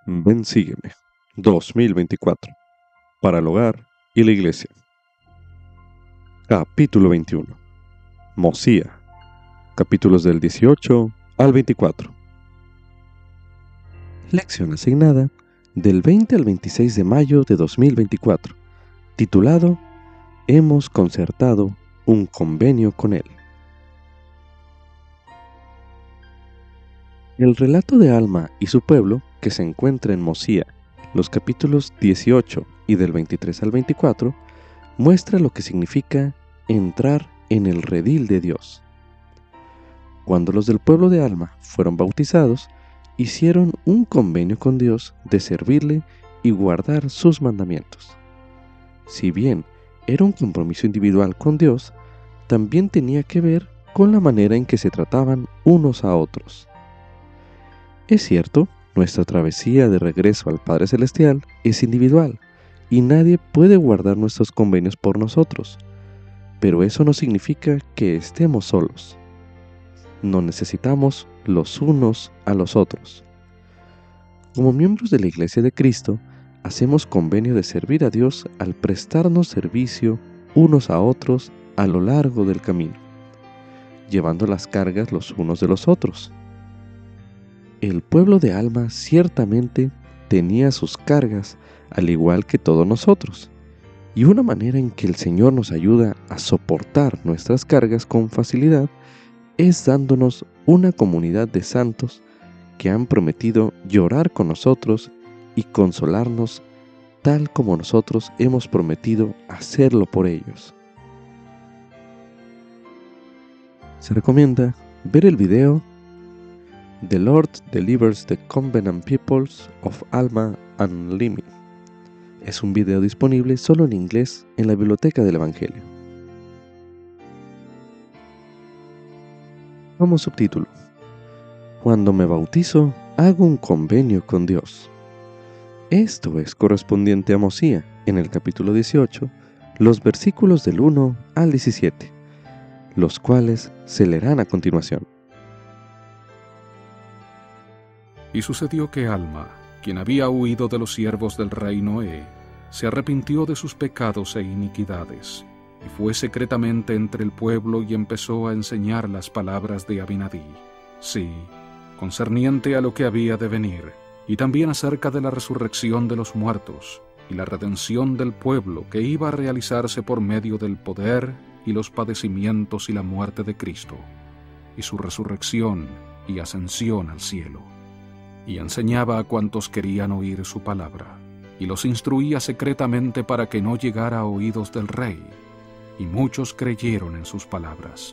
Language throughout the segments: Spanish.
Ven, sígueme. 2024. Para el hogar y la iglesia. Capítulo 21. Mosía. Capítulos del 18 al 24. Lección asignada del 20 al 26 de mayo de 2024. Titulado Hemos concertado un convenio con él. El relato de Alma y su pueblo, que se encuentra en Mosía, los capítulos 18 y del 23 al 24, muestra lo que significa entrar en el redil de Dios. Cuando los del pueblo de Alma fueron bautizados, hicieron un convenio con Dios de servirle y guardar sus mandamientos. Si bien era un compromiso individual con Dios, también tenía que ver con la manera en que se trataban unos a otros. Es cierto, nuestra travesía de regreso al Padre Celestial es individual y nadie puede guardar nuestros convenios por nosotros, pero eso no significa que estemos solos. Nos necesitamos los unos a los otros. Como miembros de la Iglesia de Cristo, hacemos convenio de servir a Dios al prestarnos servicio unos a otros a lo largo del camino, llevando las cargas los unos de los otros. El pueblo de Alma ciertamente tenía sus cargas, al igual que todos nosotros, y una manera en que el Señor nos ayuda a soportar nuestras cargas con facilidad es dándonos una comunidad de santos que han prometido llorar con nosotros y consolarnos tal como nosotros hemos prometido hacerlo por ellos. Se recomienda ver el video The Lord Delivers the Covenant Peoples of Alma Unlimited. Es un video disponible solo en inglés en la Biblioteca del Evangelio. Como subtítulo: Cuando me bautizo, hago un convenio con Dios. Esto es correspondiente a Mosía, en el capítulo 18, los versículos del 1 al 17, los cuales se leerán a continuación. Y sucedió que Alma, quien había huido de los siervos del rey Noé, se arrepintió de sus pecados e iniquidades, y fue secretamente entre el pueblo y empezó a enseñar las palabras de Abinadí, sí, concerniente a lo que había de venir, y también acerca de la resurrección de los muertos, y la redención del pueblo que iba a realizarse por medio del poder y los padecimientos y la muerte de Cristo, y su resurrección y ascensión al cielo. Y enseñaba a cuantos querían oír su palabra, y los instruía secretamente para que no llegara a oídos del rey, y muchos creyeron en sus palabras.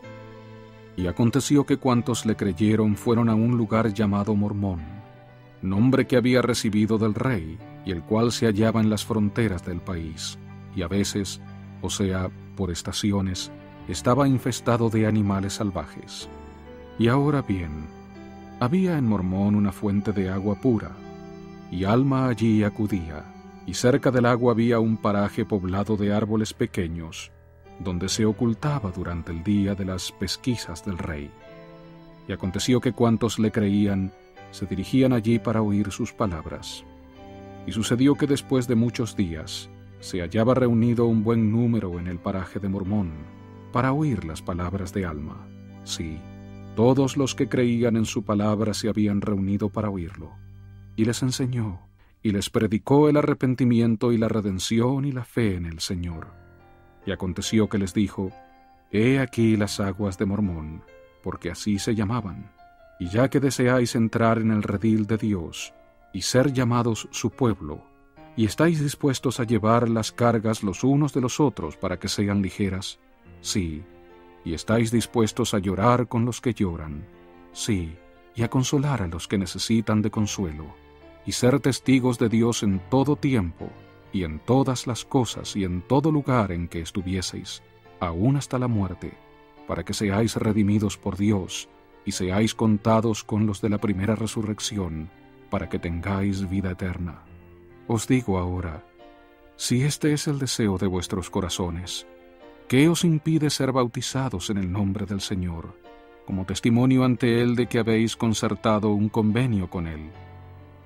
Y aconteció que cuantos le creyeron fueron a un lugar llamado Mormón, nombre que había recibido del rey, y el cual se hallaba en las fronteras del país, y a veces, o sea, por estaciones, estaba infestado de animales salvajes. Y ahora bien, había en Mormón una fuente de agua pura, y Alma allí acudía, y cerca del agua había un paraje poblado de árboles pequeños, donde se ocultaba durante el día de las pesquisas del rey. Y aconteció que cuantos le creían se dirigían allí para oír sus palabras. Y sucedió que después de muchos días se hallaba reunido un buen número en el paraje de Mormón para oír las palabras de Alma. Sí, todos los que creían en su palabra se habían reunido para oírlo, y les enseñó, y les predicó el arrepentimiento y la redención y la fe en el Señor. Y aconteció que les dijo: He aquí las aguas de Mormón, porque así se llamaban, y ya que deseáis entrar en el redil de Dios, y ser llamados su pueblo, y estáis dispuestos a llevar las cargas los unos de los otros para que sean ligeras, sí, y estáis dispuestos a llorar con los que lloran, sí, y a consolar a los que necesitan de consuelo, y ser testigos de Dios en todo tiempo, y en todas las cosas y en todo lugar en que estuvieseis, aún hasta la muerte, para que seáis redimidos por Dios, y seáis contados con los de la primera resurrección, para que tengáis vida eterna. Os digo ahora, si este es el deseo de vuestros corazones, ¿qué os impide ser bautizados en el nombre del Señor, como testimonio ante Él de que habéis concertado un convenio con Él?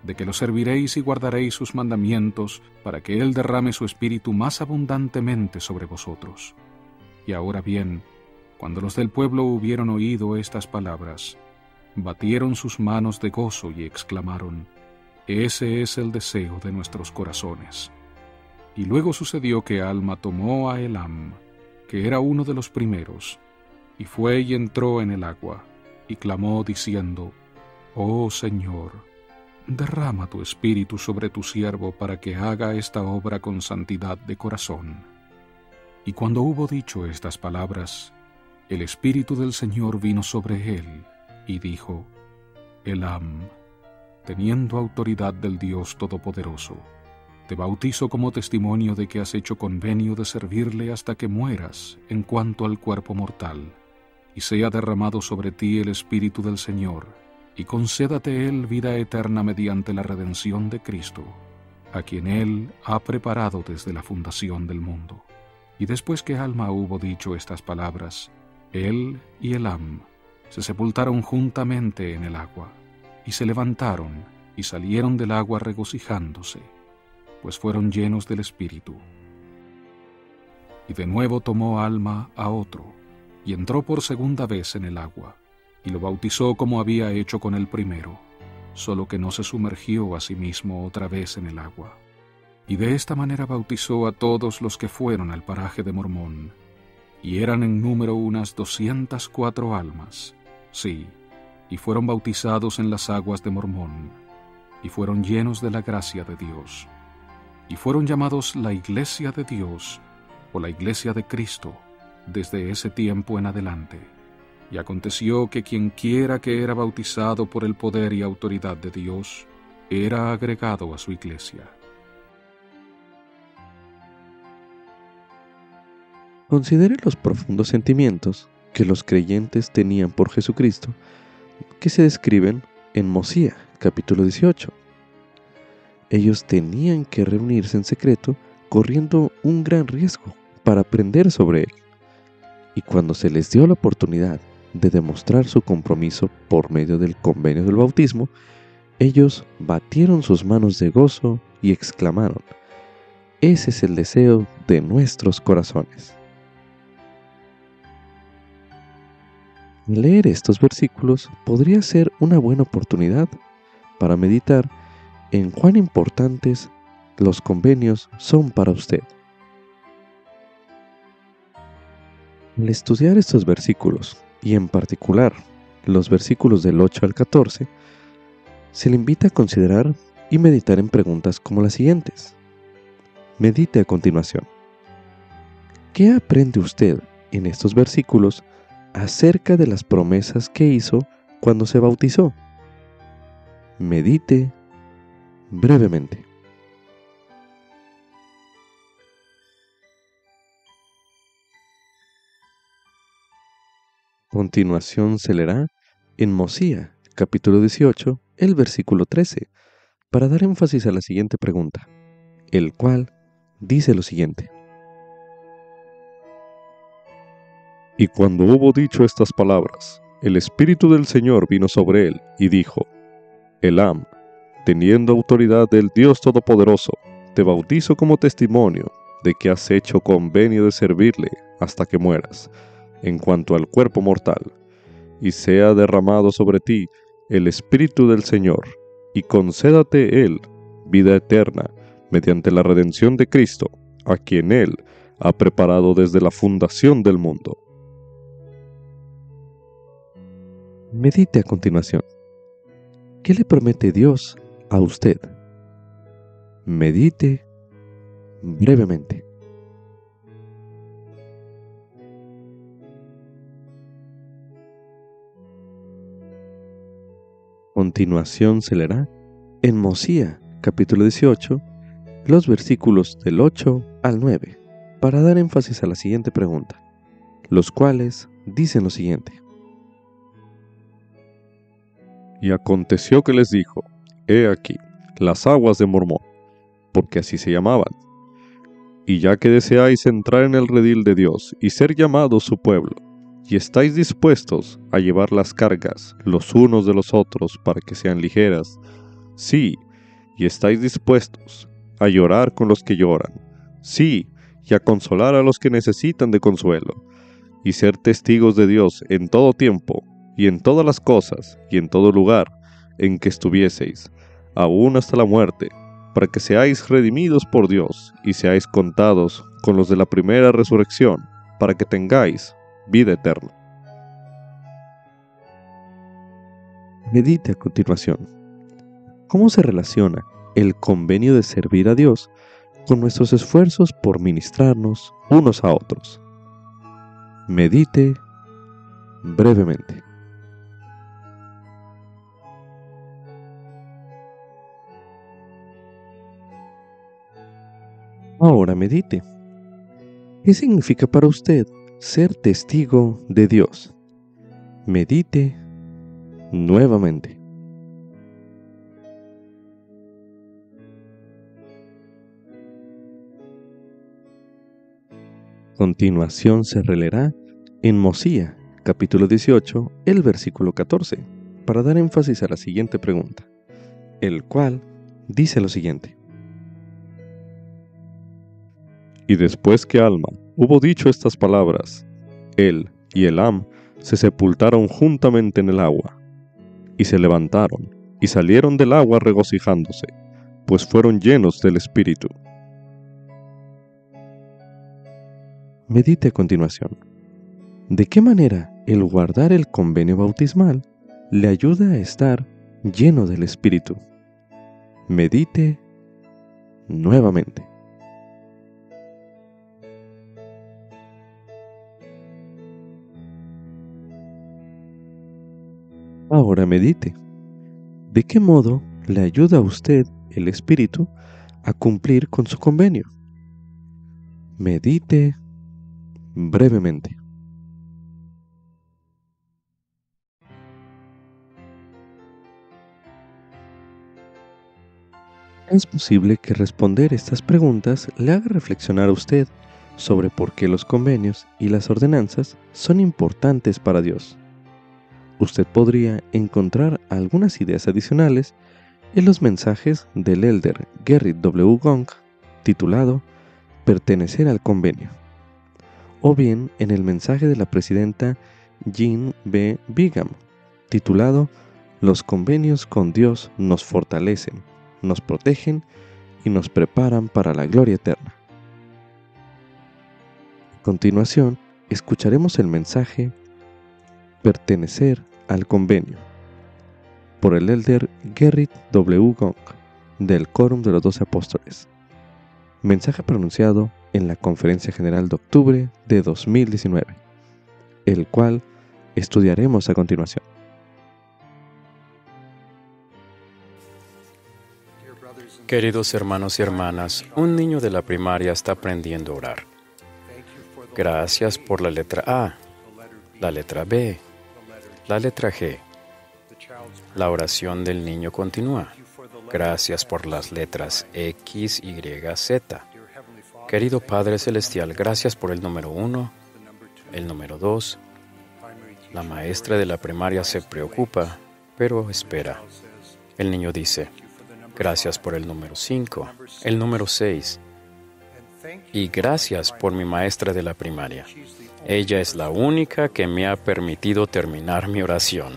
de que lo serviréis y guardaréis sus mandamientos, para que Él derrame su espíritu más abundantemente sobre vosotros. Y ahora bien, cuando los del pueblo hubieron oído estas palabras, batieron sus manos de gozo y exclamaron: Ese es el deseo de nuestros corazones. Y luego sucedió que Alma tomó a Elam, que era uno de los primeros, y fue y entró en el agua, y clamó diciendo: Oh Señor, derrama tu espíritu sobre tu siervo para que haga esta obra con santidad de corazón. Y cuando hubo dicho estas palabras, el Espíritu del Señor vino sobre él, y dijo: Elam, teniendo autoridad del Dios Todopoderoso, te bautizo como testimonio de que has hecho convenio de servirle hasta que mueras en cuanto al cuerpo mortal, y sea derramado sobre ti el Espíritu del Señor, y concédate Él vida eterna mediante la redención de Cristo, a quien Él ha preparado desde la fundación del mundo. Y después que Alma hubo dicho estas palabras, él y Elam se sepultaron juntamente en el agua, y se levantaron y salieron del agua regocijándose, pues fueron llenos del Espíritu. Y de nuevo tomó Alma a otro, y entró por segunda vez en el agua, y lo bautizó como había hecho con el primero, solo que no se sumergió a sí mismo otra vez en el agua. Y de esta manera bautizó a todos los que fueron al paraje de Mormón, y eran en número unas 204 almas, sí, y fueron bautizados en las aguas de Mormón, y fueron llenos de la gracia de Dios, y fueron llamados la Iglesia de Dios, o la Iglesia de Cristo, desde ese tiempo en adelante. Y aconteció que quienquiera que era bautizado por el poder y autoridad de Dios, era agregado a su iglesia. Considere los profundos sentimientos que los creyentes tenían por Jesucristo, que se describen en Mosía, capítulo 18. Ellos tenían que reunirse en secreto, corriendo un gran riesgo para aprender sobre Él. Y cuando se les dio la oportunidad de demostrar su compromiso por medio del convenio del bautismo, ellos batieron sus manos de gozo y exclamaron: Ese es el deseo de nuestros corazones. Leer estos versículos podría ser una buena oportunidad para meditar en cuán importantes los convenios son para usted. Al estudiar estos versículos, y en particular los versículos del 8 al 14, se le invita a considerar y meditar en preguntas como las siguientes. Medite a continuación. ¿Qué aprende usted en estos versículos acerca de las promesas que hizo cuando se bautizó? Medite brevemente. Continuación se leerá en Mosía, capítulo 18, el versículo 13, para dar énfasis a la siguiente pregunta, el cual dice lo siguiente. Y cuando hubo dicho estas palabras, el Espíritu del Señor vino sobre él, y dijo: Elam, teniendo autoridad del Dios Todopoderoso, te bautizo como testimonio de que has hecho convenio de servirle hasta que mueras, en cuanto al cuerpo mortal, y sea derramado sobre ti el Espíritu del Señor, y concédate Él vida eterna, mediante la redención de Cristo, a quien Él ha preparado desde la fundación del mundo. Medite a continuación. ¿Qué le promete Dios a usted? Medite brevemente. Continuación se leerá en Mosía, capítulo 18, los versículos del 8 al 9, para dar énfasis a la siguiente pregunta, los cuales dicen lo siguiente. Y aconteció que les dijo: He aquí, las aguas de Mormón, porque así se llamaban. Y ya que deseáis entrar en el redil de Dios y ser llamados su pueblo, y estáis dispuestos a llevar las cargas los unos de los otros para que sean ligeras, sí, y estáis dispuestos a llorar con los que lloran, sí, y a consolar a los que necesitan de consuelo, y ser testigos de Dios en todo tiempo, y en todas las cosas, y en todo lugar en que estuvieseis, aún hasta la muerte, para que seáis redimidos por Dios, y seáis contados con los de la primera resurrección, para que tengáis vida eterna. Medite a continuación. ¿Cómo se relaciona el convenio de servir a Dios con nuestros esfuerzos por ministrarnos unos a otros? Medite brevemente. Ahora medite. ¿Qué significa para usted ser testigo de Dios? Medite nuevamente. A continuación se releerá en Mosía, capítulo 18, el versículo 14, para dar énfasis a la siguiente pregunta, el cual dice lo siguiente. Y después que Alma hubo dicho estas palabras, él y Elam se sepultaron juntamente en el agua, y se levantaron, y salieron del agua regocijándose, pues fueron llenos del Espíritu. Medite a continuación. ¿De qué manera el guardar el convenio bautismal le ayuda a estar lleno del Espíritu? Medite nuevamente. Ahora medite. ¿De qué modo le ayuda a usted el Espíritu a cumplir con su convenio? Medite brevemente. Es posible que responder estas preguntas le haga reflexionar a usted sobre por qué los convenios y las ordenanzas son importantes para Dios. Usted podría encontrar algunas ideas adicionales en los mensajes del elder Gerrit W. Gong, titulado Pertenecer al convenio, o bien en el mensaje de la presidenta Jean B. Bingham, titulado Los convenios con Dios nos fortalecen, nos protegen y nos preparan para la gloria eterna. A continuación, escucharemos el mensaje Pertenecer al convenio, por el elder Gerrit W. Gong, del Quórum de los 12 Apóstoles. Mensaje pronunciado en la Conferencia General de octubre de 2019, el cual estudiaremos a continuación. Queridos hermanos y hermanas, un niño de la primaria está aprendiendo a orar. Gracias por la letra A, la letra B, la letra G. La oración del niño continúa. Gracias por las letras X, Y, Z. Querido Padre Celestial, gracias por el número 1, el número 2. La maestra de la primaria se preocupa, pero espera. El niño dice, gracias por el número 5, el número 6. Y gracias por mi maestra de la primaria. Ella es la única que me ha permitido terminar mi oración.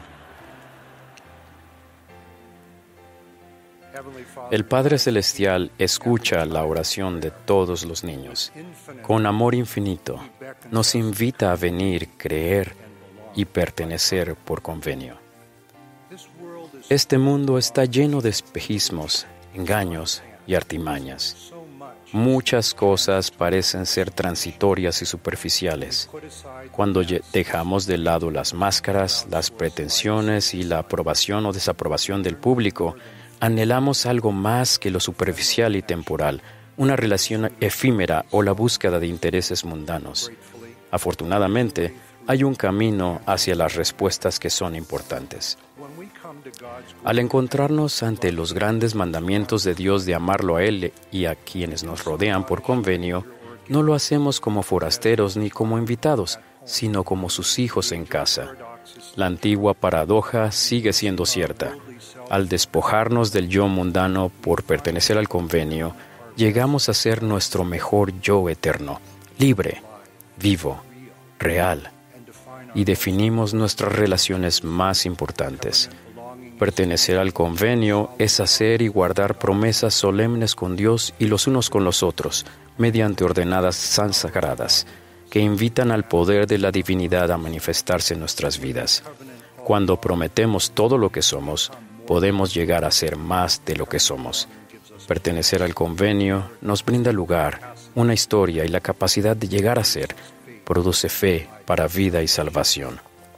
El Padre Celestial escucha la oración de todos los niños. Con amor infinito, nos invita a venir, creer y pertenecer por convenio. Este mundo está lleno de espejismos, engaños y artimañas. Muchas cosas parecen ser transitorias y superficiales. Cuando dejamos de lado las máscaras, las pretensiones y la aprobación o desaprobación del público, anhelamos algo más que lo superficial y temporal, una relación efímera o la búsqueda de intereses mundanos. Afortunadamente, hay un camino hacia las respuestas que son importantes. Al encontrarnos ante los grandes mandamientos de Dios de amarlo a Él y a quienes nos rodean por convenio, no lo hacemos como forasteros ni como invitados, sino como sus hijos en casa. La antigua paradoja sigue siendo cierta. Al despojarnos del yo mundano por pertenecer al convenio, llegamos a ser nuestro mejor yo eterno, libre, vivo, real, y definimos nuestras relaciones más importantes. Pertenecer al convenio es hacer y guardar promesas solemnes con Dios y los unos con los otros, mediante ordenadas sagradas, que invitan al poder de la divinidad a manifestarse en nuestras vidas. Cuando prometemos todo lo que somos, podemos llegar a ser más de lo que somos. Pertenecer al convenio nos brinda lugar, una historia y la capacidad de llegar a ser. Produce fe para vida y salvación.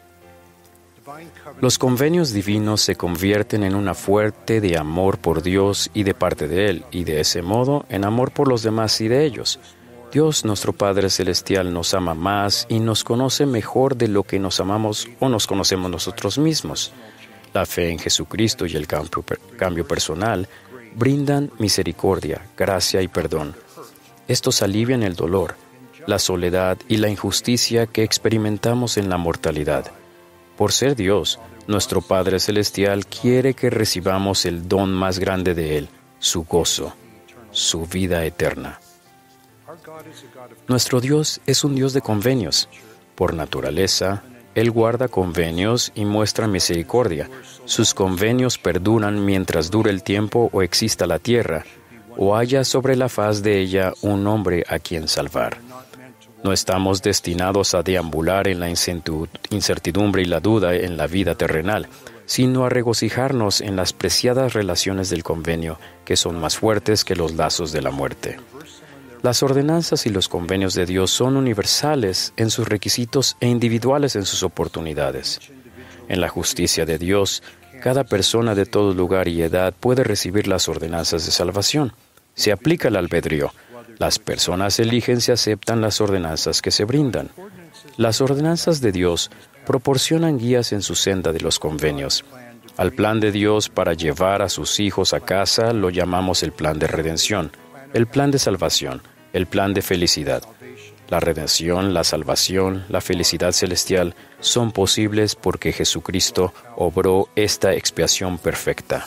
Los convenios divinos se convierten en una fuente de amor por Dios y de parte de Él, y de ese modo en amor por los demás y de ellos. Dios, nuestro Padre Celestial, nos ama más y nos conoce mejor de lo que nos amamos o nos conocemos nosotros mismos. La fe en Jesucristo y el cambio personal brindan misericordia, gracia y perdón. Estos alivian el dolor, la soledad y la injusticia que experimentamos en la mortalidad. Por ser Dios, nuestro Padre Celestial quiere que recibamos el don más grande de Él, su gozo, su vida eterna. Nuestro Dios es un Dios de convenios. Por naturaleza, Él guarda convenios y muestra misericordia. Sus convenios perduran mientras dure el tiempo o exista la tierra, o haya sobre la faz de ella un hombre a quien salvar. No estamos destinados a deambular en la incertidumbre y la duda en la vida terrenal, sino a regocijarnos en las preciadas relaciones del convenio, que son más fuertes que los lazos de la muerte. Las ordenanzas y los convenios de Dios son universales en sus requisitos e individuales en sus oportunidades. En la justicia de Dios, cada persona de todo lugar y edad puede recibir las ordenanzas de salvación. Se aplica el albedrío. Las personas eligen si aceptan las ordenanzas que se brindan. Las ordenanzas de Dios proporcionan guías en su senda de los convenios. Al plan de Dios para llevar a sus hijos a casa lo llamamos el plan de redención, el plan de salvación, el plan de felicidad. La redención, la salvación, la felicidad celestial son posibles porque Jesucristo obró esta expiación perfecta.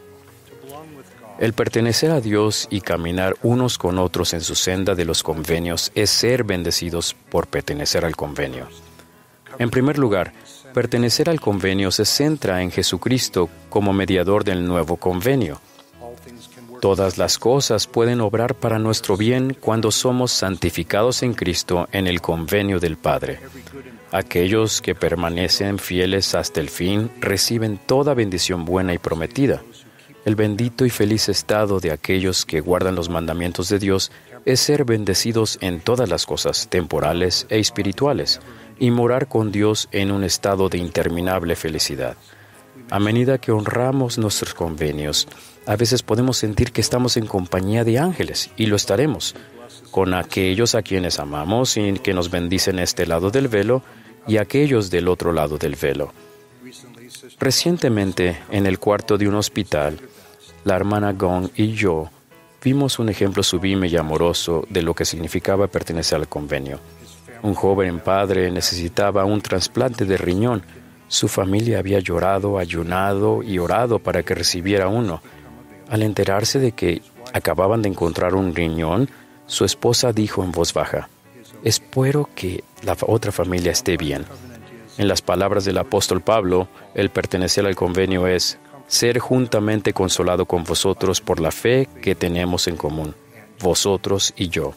El pertenecer a Dios y caminar unos con otros en su senda de los convenios es ser bendecidos por pertenecer al convenio. En primer lugar, pertenecer al convenio se centra en Jesucristo como mediador del nuevo convenio. Todas las cosas pueden obrar para nuestro bien cuando somos santificados en Cristo en el convenio del Padre. Aquellos que permanecen fieles hasta el fin reciben toda bendición buena y prometida. El bendito y feliz estado de aquellos que guardan los mandamientos de Dios es ser bendecidos en todas las cosas temporales e espirituales y morar con Dios en un estado de interminable felicidad. A medida que honramos nuestros convenios, a veces podemos sentir que estamos en compañía de ángeles, y lo estaremos, con aquellos a quienes amamos y que nos bendicen este lado del velo y aquellos del otro lado del velo. Recientemente, en el cuarto de un hospital, la hermana Gong y yo vimos un ejemplo sublime y amoroso de lo que significaba pertenecer al convenio. Un joven padre necesitaba un trasplante de riñón. Su familia había llorado, ayunado y orado para que recibiera uno. Al enterarse de que acababan de encontrar un riñón, su esposa dijo en voz baja: «Espero que la otra familia esté bien». En las palabras del apóstol Pablo, el pertenecer al convenio es ser juntamente consolado con vosotros por la fe que tenemos en común, vosotros y yo.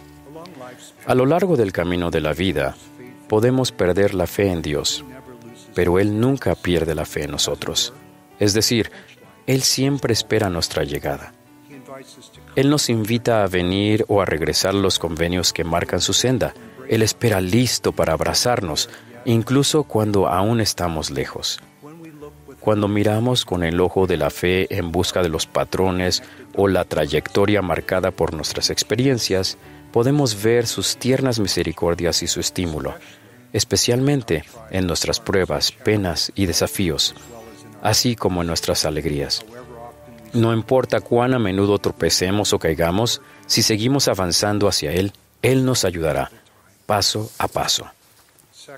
A lo largo del camino de la vida, podemos perder la fe en Dios, pero Él nunca pierde la fe en nosotros. Es decir, Él siempre espera nuestra llegada. Él nos invita a venir o a regresar a los convenios que marcan su senda. Él espera listo para abrazarnos, incluso cuando aún estamos lejos. Cuando miramos con el ojo de la fe en busca de los patrones o la trayectoria marcada por nuestras experiencias, podemos ver sus tiernas misericordias y su estímulo, especialmente en nuestras pruebas, penas y desafíos, así como en nuestras alegrías. No importa cuán a menudo tropecemos o caigamos, si seguimos avanzando hacia Él, Él nos ayudará, paso a paso.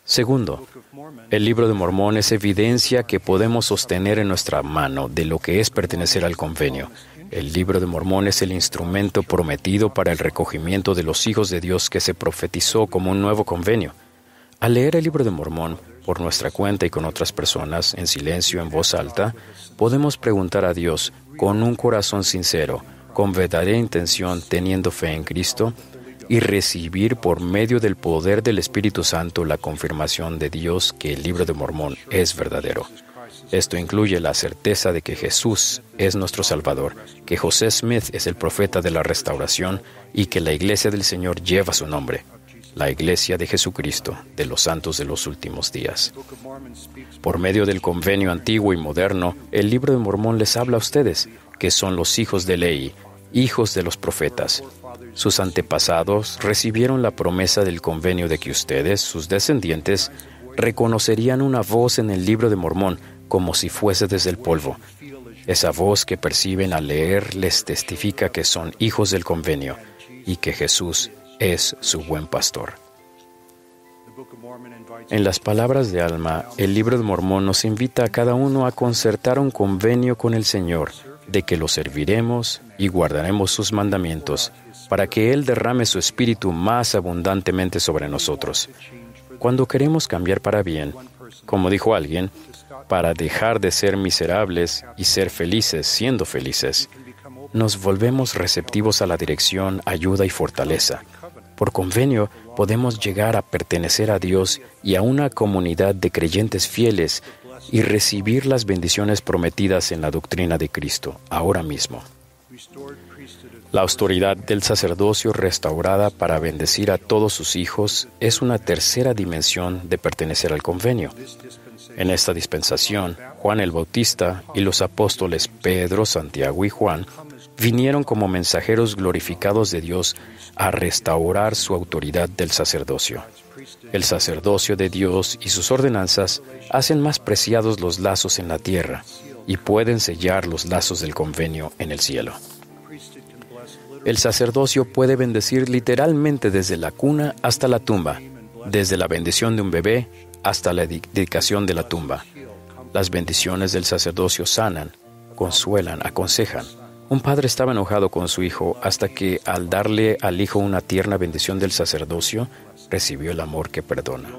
Segundo, el Libro de Mormón es evidencia que podemos sostener en nuestra mano de lo que es pertenecer al convenio. El Libro de Mormón es el instrumento prometido para el recogimiento de los hijos de Dios que se profetizó como un nuevo convenio. Al leer el Libro de Mormón, por nuestra cuenta y con otras personas, en silencio, en voz alta, podemos preguntar a Dios con un corazón sincero, con verdadera intención, teniendo fe en Cristo, y recibir por medio del poder del Espíritu Santo la confirmación de Dios que el Libro de Mormón es verdadero. Esto incluye la certeza de que Jesús es nuestro Salvador, que José Smith es el profeta de la restauración y que la Iglesia del Señor lleva su nombre, la Iglesia de Jesucristo, de los santos de los últimos días. Por medio del convenio antiguo y moderno, el Libro de Mormón les habla a ustedes, que son los hijos de Lehi, hijos de los profetas. Sus antepasados recibieron la promesa del convenio de que ustedes, sus descendientes, reconocerían una voz en el Libro de Mormón como si fuese desde el polvo. Esa voz que perciben al leer les testifica que son hijos del convenio y que Jesús es su buen pastor. En las palabras de Alma, el Libro de Mormón nos invita a cada uno a concertar un convenio con el Señor, de que lo serviremos y guardaremos sus mandamientos, para que Él derrame su Espíritu más abundantemente sobre nosotros. Cuando queremos cambiar para bien, como dijo alguien, para dejar de ser miserables y ser felices siendo felices, nos volvemos receptivos a la dirección, ayuda y fortaleza. Por convenio, podemos llegar a pertenecer a Dios y a una comunidad de creyentes fieles y recibir las bendiciones prometidas en la doctrina de Cristo, ahora mismo. La autoridad del sacerdocio restaurada para bendecir a todos sus hijos es una tercera dimensión de pertenecer al convenio. En esta dispensación, Juan el Bautista y los apóstoles Pedro, Santiago y Juan vinieron como mensajeros glorificados de Dios a restaurar su autoridad del sacerdocio. El sacerdocio de Dios y sus ordenanzas hacen más preciados los lazos en la tierra y pueden sellar los lazos del convenio en el cielo. El sacerdocio puede bendecir literalmente desde la cuna hasta la tumba, desde la bendición de un bebé hasta la dedicación de la tumba. Las bendiciones del sacerdocio sanan, consuelan, aconsejan. Un padre estaba enojado con su hijo hasta que, al darle al hijo una tierna bendición del sacerdocio, recibió el amor que perdona.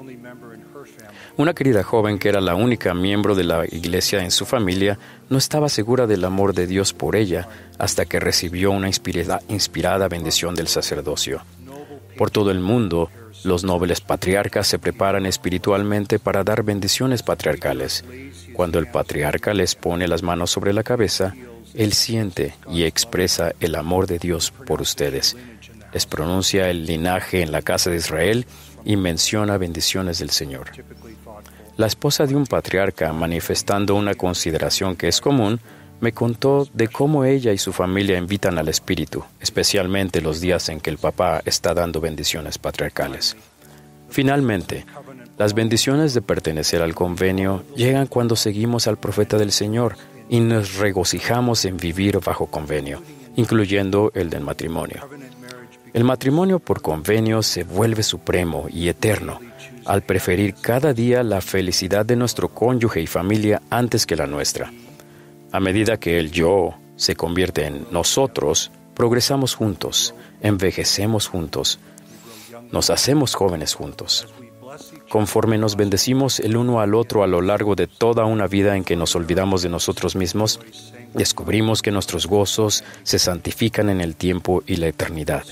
Una querida joven que era la única miembro de la iglesia en su familia no estaba segura del amor de Dios por ella hasta que recibió una inspirada bendición del sacerdocio. Por todo el mundo, los nobles patriarcas se preparan espiritualmente para dar bendiciones patriarcales. Cuando el patriarca les pone las manos sobre la cabeza, él siente y expresa el amor de Dios por ustedes. Les pronuncia el linaje en la casa de Israel y menciona bendiciones del Señor. La esposa de un patriarca, manifestando una consideración que es común, me contó de cómo ella y su familia invitan al Espíritu, especialmente los días en que el papá está dando bendiciones patriarcales. Finalmente, las bendiciones de pertenecer al convenio llegan cuando seguimos al profeta del Señor y nos regocijamos en vivir bajo convenio, incluyendo el del matrimonio. El matrimonio por convenio se vuelve supremo y eterno, al preferir cada día la felicidad de nuestro cónyuge y familia antes que la nuestra. A medida que el yo se convierte en nosotros, progresamos juntos, envejecemos juntos, nos hacemos jóvenes juntos. Conforme nos bendecimos el uno al otro a lo largo de toda una vida en que nos olvidamos de nosotros mismos, descubrimos que nuestros gozos se santifican en el tiempo y la eternidad.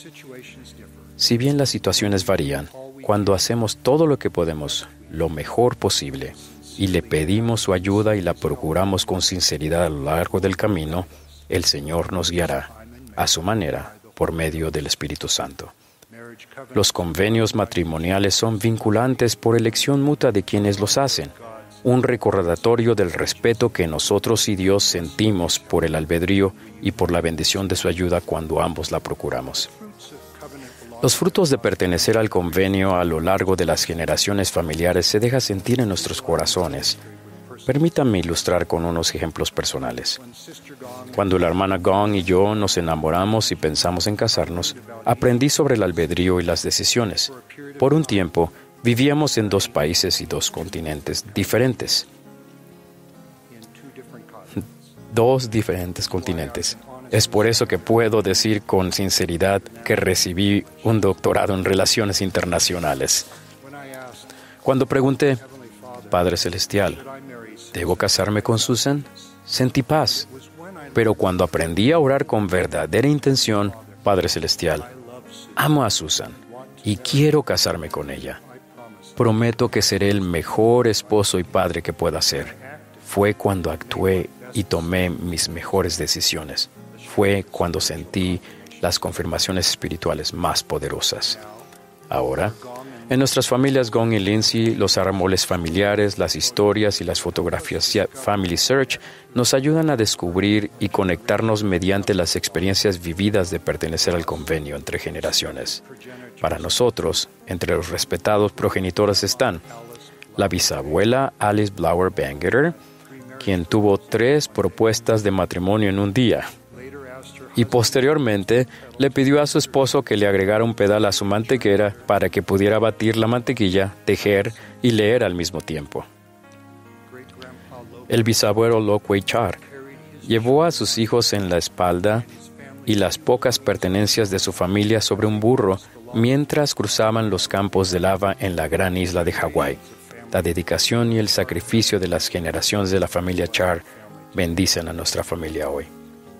Si bien las situaciones varían, cuando hacemos todo lo que podemos, lo mejor posible, y le pedimos su ayuda y la procuramos con sinceridad a lo largo del camino, el Señor nos guiará, a su manera, por medio del Espíritu Santo. Los convenios matrimoniales son vinculantes por elección mutua de quienes los hacen, un recordatorio del respeto que nosotros y Dios sentimos por el albedrío y por la bendición de su ayuda cuando ambos la procuramos. Los frutos de pertenecer al convenio a lo largo de las generaciones familiares se dejan sentir en nuestros corazones. Permítanme ilustrar con unos ejemplos personales. Cuando la hermana Gong y yo nos enamoramos y pensamos en casarnos, aprendí sobre el albedrío y las decisiones. Por un tiempo, Vivíamos en 2 países y 2 continentes diferentes. 2 diferentes continentes. Es por eso que puedo decir con sinceridad que recibí un doctorado en Relaciones Internacionales. Cuando pregunté, Padre Celestial, ¿debo casarme con Susan? Sentí paz. Pero cuando aprendí a orar con verdadera intención, Padre Celestial, amo a Susan y quiero casarme con ella. Prometo que seré el mejor esposo y padre que pueda ser. Fue cuando actué y tomé mis mejores decisiones. Fue cuando sentí las confirmaciones espirituales más poderosas. Ahora, en nuestras familias Gong y Lindsay, los árboles familiares, las historias y las fotografías Family Search nos ayudan a descubrir y conectarnos mediante las experiencias vividas de pertenecer al convenio entre generaciones. Para nosotros, entre los respetados progenitores están la bisabuela Alice Blower Bangerter, quien tuvo 3 propuestas de matrimonio en un día, y posteriormente le pidió a su esposo que le agregara un pedal a su mantequera para que pudiera batir la mantequilla, tejer y leer al mismo tiempo. El bisabuelo Lo Kuei Char llevó a sus hijos en la espalda y las pocas pertenencias de su familia sobre un burro mientras cruzaban los campos de lava en la gran isla de Hawái. La dedicación y el sacrificio de las generaciones de la familia Char bendicen a nuestra familia hoy.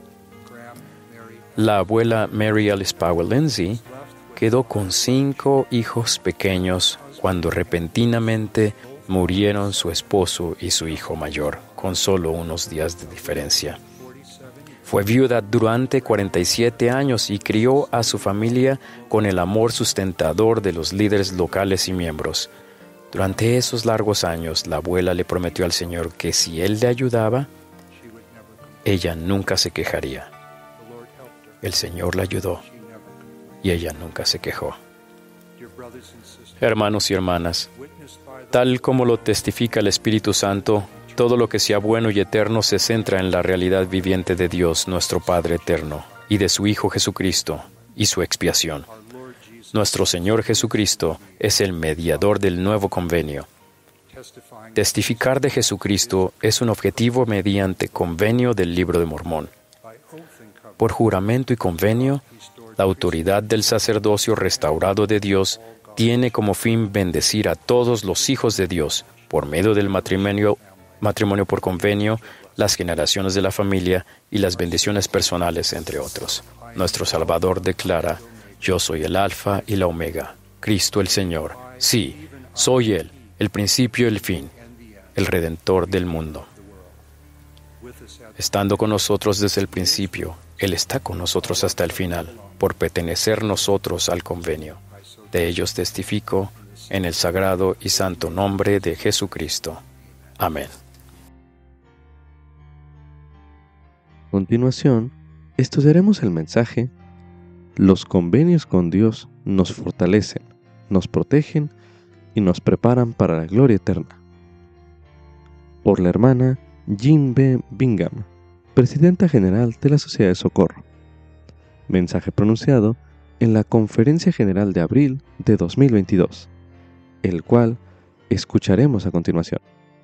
La abuela Mary Alice Powell Lindsay quedó con 5 hijos pequeños cuando repentinamente murieron su esposo y su hijo mayor, con solo unos días de diferencia. Fue viuda durante 47 años y crió a su familia con el amor sustentador de los líderes locales y miembros. Durante esos largos años, la abuela le prometió al Señor que si Él le ayudaba, ella nunca se quejaría. El Señor la ayudó y ella nunca se quejó. Hermanos y hermanas, tal como lo testifica el Espíritu Santo, todo lo que sea bueno y eterno se centra en la realidad viviente de Dios, nuestro Padre eterno, y de su Hijo Jesucristo y su expiación. Nuestro Señor Jesucristo es el mediador del nuevo convenio. Testificar de Jesucristo es un objetivo mediante convenio del Libro de Mormón. Por juramento y convenio, la autoridad del sacerdocio restaurado de Dios tiene como fin bendecir a todos los hijos de Dios por medio del matrimonio por convenio, las generaciones de la familia y las bendiciones personales, entre otros. Nuestro Salvador declara: Yo soy el Alfa y la Omega, Cristo el Señor. Sí, soy Él, el principio y el fin, el Redentor del mundo. Estando con nosotros desde el principio, Él está con nosotros hasta el final, por pertenecer nosotros al convenio. De ellos testifico en el sagrado y santo nombre de Jesucristo. Amén. A continuación, estudiaremos el mensaje: Los convenios con Dios nos fortalecen, nos protegen y nos preparan para la gloria eterna. Por la hermana Jean B. Bingham, Presidenta General de la Sociedad de Socorro. Mensaje pronunciado en la Conferencia General de abril de 2022, el cual escucharemos a continuación.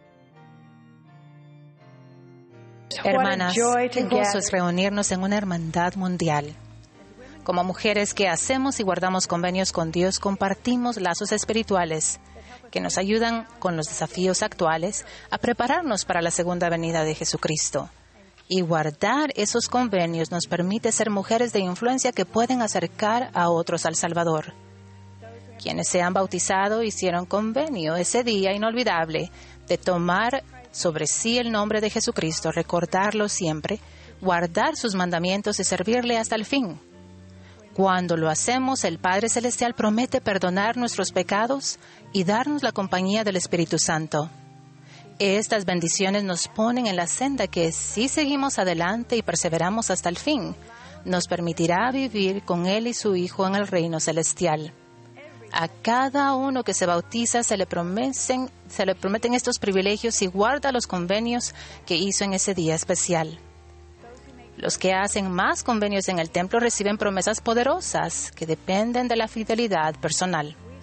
Hermanas, qué gozo es reunirnos en una hermandad mundial. Como mujeres que hacemos y guardamos convenios con Dios, compartimos lazos espirituales que nos ayudan con los desafíos actuales a prepararnos para la segunda venida de Jesucristo. Y guardar esos convenios nos permite ser mujeres de influencia que pueden acercar a otros al Salvador. Quienes se han bautizado hicieron convenio ese día inolvidable de tomar sobre sí el nombre de Jesucristo, recordarlo siempre, guardar sus mandamientos y servirle hasta el fin. Cuando lo hacemos, el Padre Celestial promete perdonar nuestros pecados y darnos la compañía del Espíritu Santo. Estas bendiciones nos ponen en la senda que, si seguimos adelante y perseveramos hasta el fin, nos permitirá vivir con Él y su Hijo en el reino celestial. A cada uno que se bautiza se le prometen estos privilegios y guarda los convenios que hizo en ese día especial. Los que hacen más convenios en el templo reciben promesas poderosas que dependen de la fidelidad personal.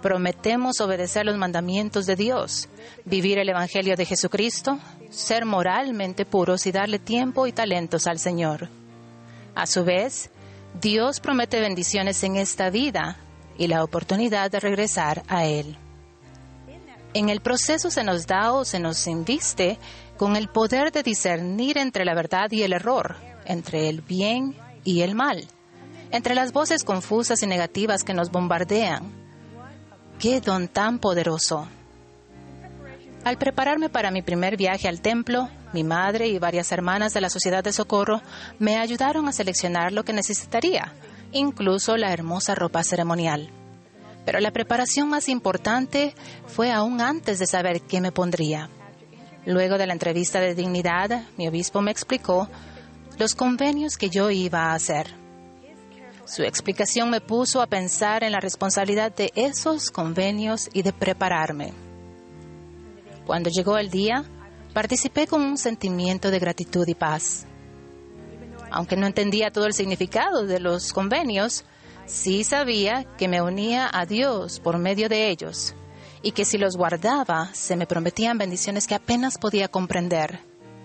Prometemos obedecer los mandamientos de Dios, vivir el Evangelio de Jesucristo, ser moralmente puros y darle tiempo y talentos al Señor. A su vez, Dios promete bendiciones en esta vida y la oportunidad de regresar a Él. En el proceso se nos da o se nos inviste con el poder de discernir entre la verdad y el error, entre el bien y el mal, entre las voces confusas y negativas que nos bombardean. ¡Qué don tan poderoso! Al prepararme para mi primer viaje al templo, mi madre y varias hermanas de la Sociedad de Socorro me ayudaron a seleccionar lo que necesitaría, incluso la hermosa ropa ceremonial. Pero la preparación más importante fue aún antes de saber qué me pondría. Luego de la entrevista de dignidad, mi obispo me explicó los convenios que yo iba a hacer. Su explicación me puso a pensar en la responsabilidad de esos convenios y de prepararme. Cuando llegó el día, participé con un sentimiento de gratitud y paz. Aunque no entendía todo el significado de los convenios, sí sabía que me unía a Dios por medio de ellos y que si los guardaba, se me prometían bendiciones que apenas podía comprender.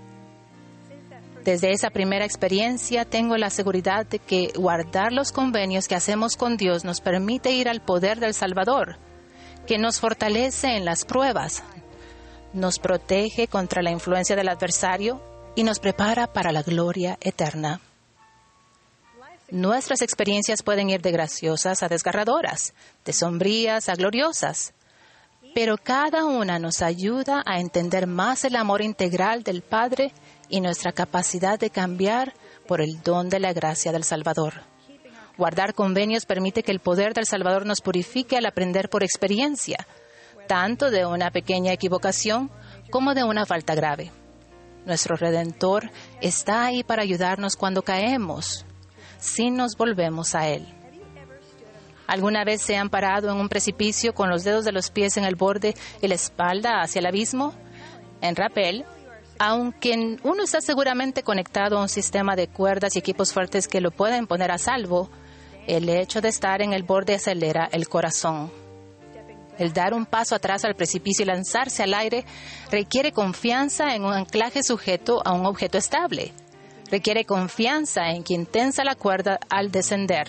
Desde esa primera experiencia tengo la seguridad de que guardar los convenios que hacemos con Dios nos permite ir al poder del Salvador, que nos fortalece en las pruebas, nos protege contra la influencia del adversario y nos prepara para la gloria eterna. Nuestras experiencias pueden ir de graciosas a desgarradoras, de sombrías a gloriosas, pero cada una nos ayuda a entender más el amor integral del Padre y nuestra capacidad de cambiar por el don de la gracia del Salvador. Guardar convenios permite que el poder del Salvador nos purifique al aprender por experiencia, tanto de una pequeña equivocación como de una falta grave. Nuestro Redentor está ahí para ayudarnos cuando caemos, si nos volvemos a Él. ¿Alguna vez se han parado en un precipicio con los dedos de los pies en el borde y la espalda hacia el abismo? En rappel, aunque uno está seguramente conectado a un sistema de cuerdas y equipos fuertes que lo pueden poner a salvo, el hecho de estar en el borde acelera el corazón. El dar un paso atrás al precipicio y lanzarse al aire requiere confianza en un anclaje sujeto a un objeto estable. Requiere confianza en quien tensa la cuerda al descender.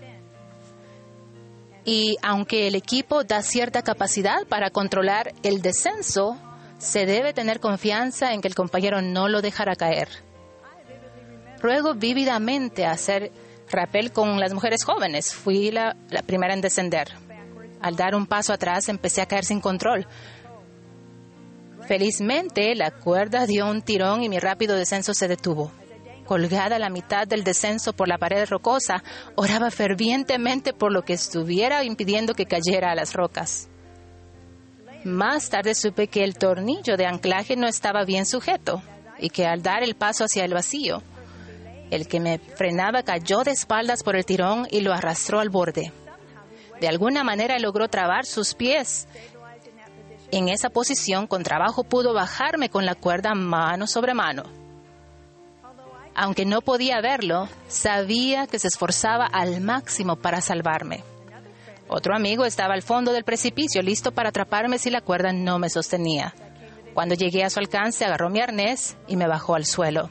Y aunque el equipo da cierta capacidad para controlar el descenso, se debe tener confianza en que el compañero no lo dejará caer. Ruego vívidamente hacer rappel con las mujeres jóvenes. Fui la primera en descender. Al dar un paso atrás, empecé a caer sin control. Felizmente, la cuerda dio un tirón y mi rápido descenso se detuvo. Colgada a la mitad del descenso por la pared rocosa, oraba fervientemente por lo que estuviera impidiendo que cayera a las rocas. Más tarde supe que el tornillo de anclaje no estaba bien sujeto y que al dar el paso hacia el vacío, el que me frenaba cayó de espaldas por el tirón y lo arrastró al borde. De alguna manera logró trabar sus pies. En esa posición, con trabajo pudo bajarme con la cuerda mano sobre mano. Aunque no podía verlo, sabía que se esforzaba al máximo para salvarme. Otro amigo estaba al fondo del precipicio, listo para atraparme si la cuerda no me sostenía. Cuando llegué a su alcance, agarró mi arnés y me bajó al suelo.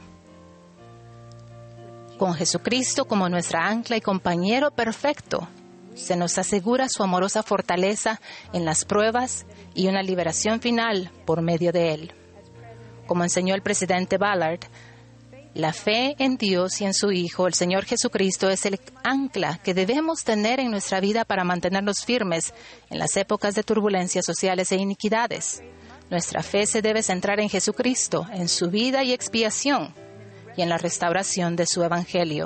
Con Jesucristo como nuestra ancla y compañero perfecto, se nos asegura su amorosa fortaleza en las pruebas y una liberación final por medio de Él. Como enseñó el presidente Ballard, la fe en Dios y en su Hijo, el Señor Jesucristo, es el ancla que debemos tener en nuestra vida para mantenernos firmes en las épocas de turbulencias sociales e iniquidades. Nuestra fe se debe centrar en Jesucristo, en su vida y expiación, y en la restauración de su Evangelio.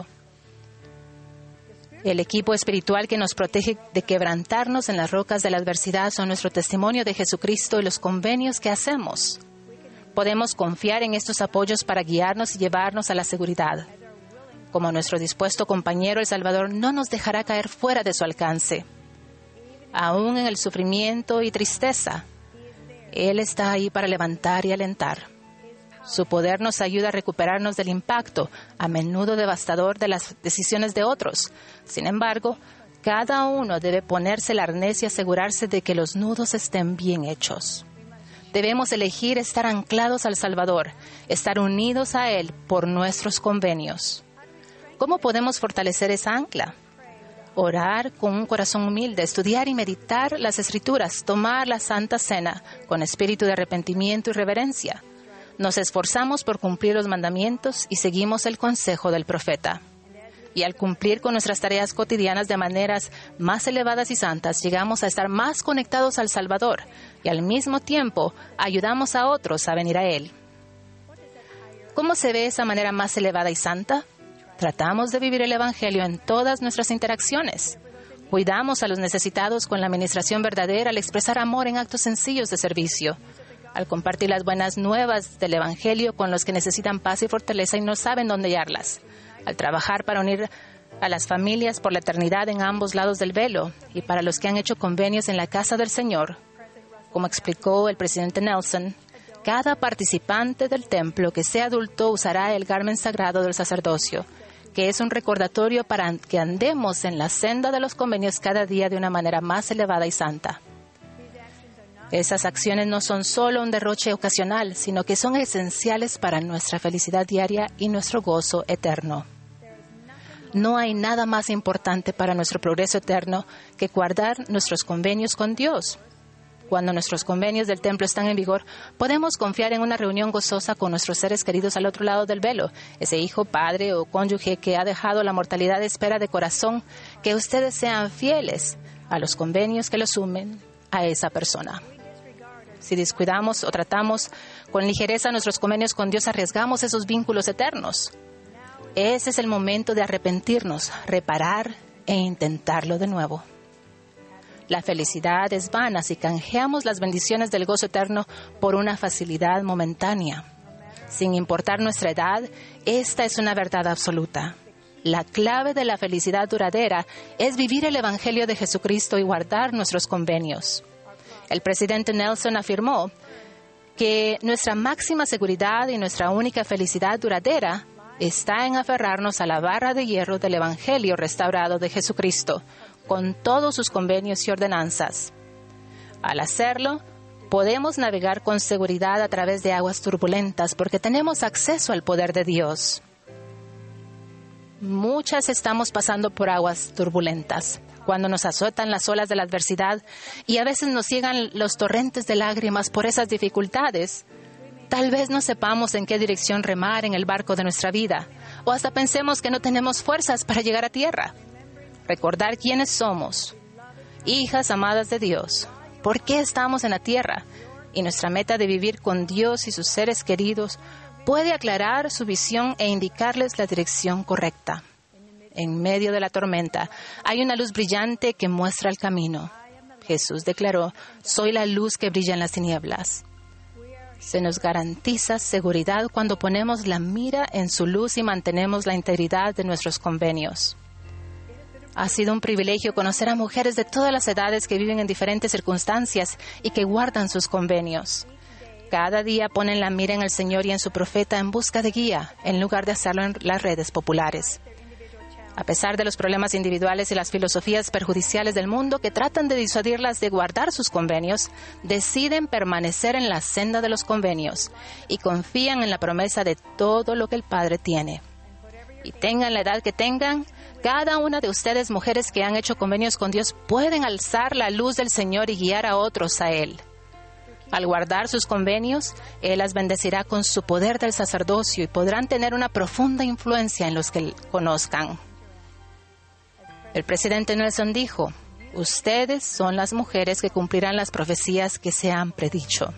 El equipo espiritual que nos protege de quebrantarnos en las rocas de la adversidad son nuestro testimonio de Jesucristo y los convenios que hacemos. Podemos confiar en estos apoyos para guiarnos y llevarnos a la seguridad. Como nuestro dispuesto compañero, el Salvador no nos dejará caer fuera de su alcance. Aún en el sufrimiento y tristeza, Él está ahí para levantar y alentar. Su poder nos ayuda a recuperarnos del impacto, a menudo devastador, de las decisiones de otros. Sin embargo, Cada uno debe ponerse el arnés y asegurarse de que los nudos estén bien hechos. Debemos elegir estar anclados al Salvador, estar unidos a Él por nuestros convenios. ¿Cómo podemos fortalecer esa ancla? Orar con un corazón humilde, estudiar y meditar las Escrituras, tomar la Santa Cena con espíritu de arrepentimiento y reverencia. Nos esforzamos por cumplir los mandamientos y seguimos el consejo del profeta. Y al cumplir con nuestras tareas cotidianas de maneras más elevadas y santas, llegamos a estar más conectados al Salvador y al mismo tiempo ayudamos a otros a venir a Él. ¿Cómo se ve esa manera más elevada y santa? Tratamos de vivir el Evangelio en todas nuestras interacciones. Cuidamos a los necesitados con la administración verdadera al expresar amor en actos sencillos de servicio, al compartir las buenas nuevas del Evangelio con los que necesitan paz y fortaleza y no saben dónde hallarlas, al trabajar para unir a las familias por la eternidad en ambos lados del velo y para los que han hecho convenios en la casa del Señor. Como explicó el presidente Nelson, cada participante del templo que sea adulto usará el garmen sagrado del sacerdocio, que es un recordatorio para que andemos en la senda de los convenios cada día de una manera más elevada y santa. Esas acciones no son solo un derroche ocasional, sino que son esenciales para nuestra felicidad diaria y nuestro gozo eterno. No hay nada más importante para nuestro progreso eterno que guardar nuestros convenios con Dios. Cuando nuestros convenios del templo están en vigor, podemos confiar en una reunión gozosa con nuestros seres queridos al otro lado del velo, ese hijo, padre o cónyuge que ha dejado la mortalidad espera de corazón que ustedes sean fieles a los convenios que los unen a esa persona. Si descuidamos o tratamos con ligereza nuestros convenios con Dios, arriesgamos esos vínculos eternos. Ese es el momento de arrepentirnos, reparar e intentarlo de nuevo. La felicidad es vana si canjeamos las bendiciones del gozo eterno por una facilidad momentánea. Sin importar nuestra edad, esta es una verdad absoluta. La clave de la felicidad duradera es vivir el Evangelio de Jesucristo y guardar nuestros convenios. El presidente Nelson afirmó que nuestra máxima seguridad y nuestra única felicidad duradera está en aferrarnos a la barra de hierro del Evangelio restaurado de Jesucristo, con todos sus convenios y ordenanzas. Al hacerlo, podemos navegar con seguridad a través de aguas turbulentas porque tenemos acceso al poder de Dios. Muchas estamos pasando por aguas turbulentas, cuando nos azotan las olas de la adversidad y a veces nos ciegan los torrentes de lágrimas por esas dificultades. Tal vez no sepamos en qué dirección remar en el barco de nuestra vida, o hasta pensemos que no tenemos fuerzas para llegar a tierra. Recordar quiénes somos, hijas amadas de Dios, por qué estamos en la tierra y nuestra meta de vivir con Dios y sus seres queridos puede aclarar su visión e indicarles la dirección correcta. En medio de la tormenta hay una luz brillante que muestra el camino. Jesús declaró: «Soy la luz que brilla en las tinieblas». Se nos garantiza seguridad cuando ponemos la mira en su luz y mantenemos la integridad de nuestros convenios. Ha sido un privilegio conocer a mujeres de todas las edades que viven en diferentes circunstancias y que guardan sus convenios. Cada día ponen la mira en el Señor y en su profeta en busca de guía, en lugar de hacerlo en las redes populares. A pesar de los problemas individuales y las filosofías perjudiciales del mundo que tratan de disuadirlas de guardar sus convenios, deciden permanecer en la senda de los convenios y confían en la promesa de todo lo que el Padre tiene. Y tengan la edad que tengan, cada una de ustedes, mujeres que han hecho convenios con Dios, pueden alzar la luz del Señor y guiar a otros a Él. Al guardar sus convenios, Él las bendecirá con su poder del sacerdocio y podrán tener una profunda influencia en los que conozcan. El presidente Nelson dijo: «Ustedes son las mujeres que cumplirán las profecías que se han predicho».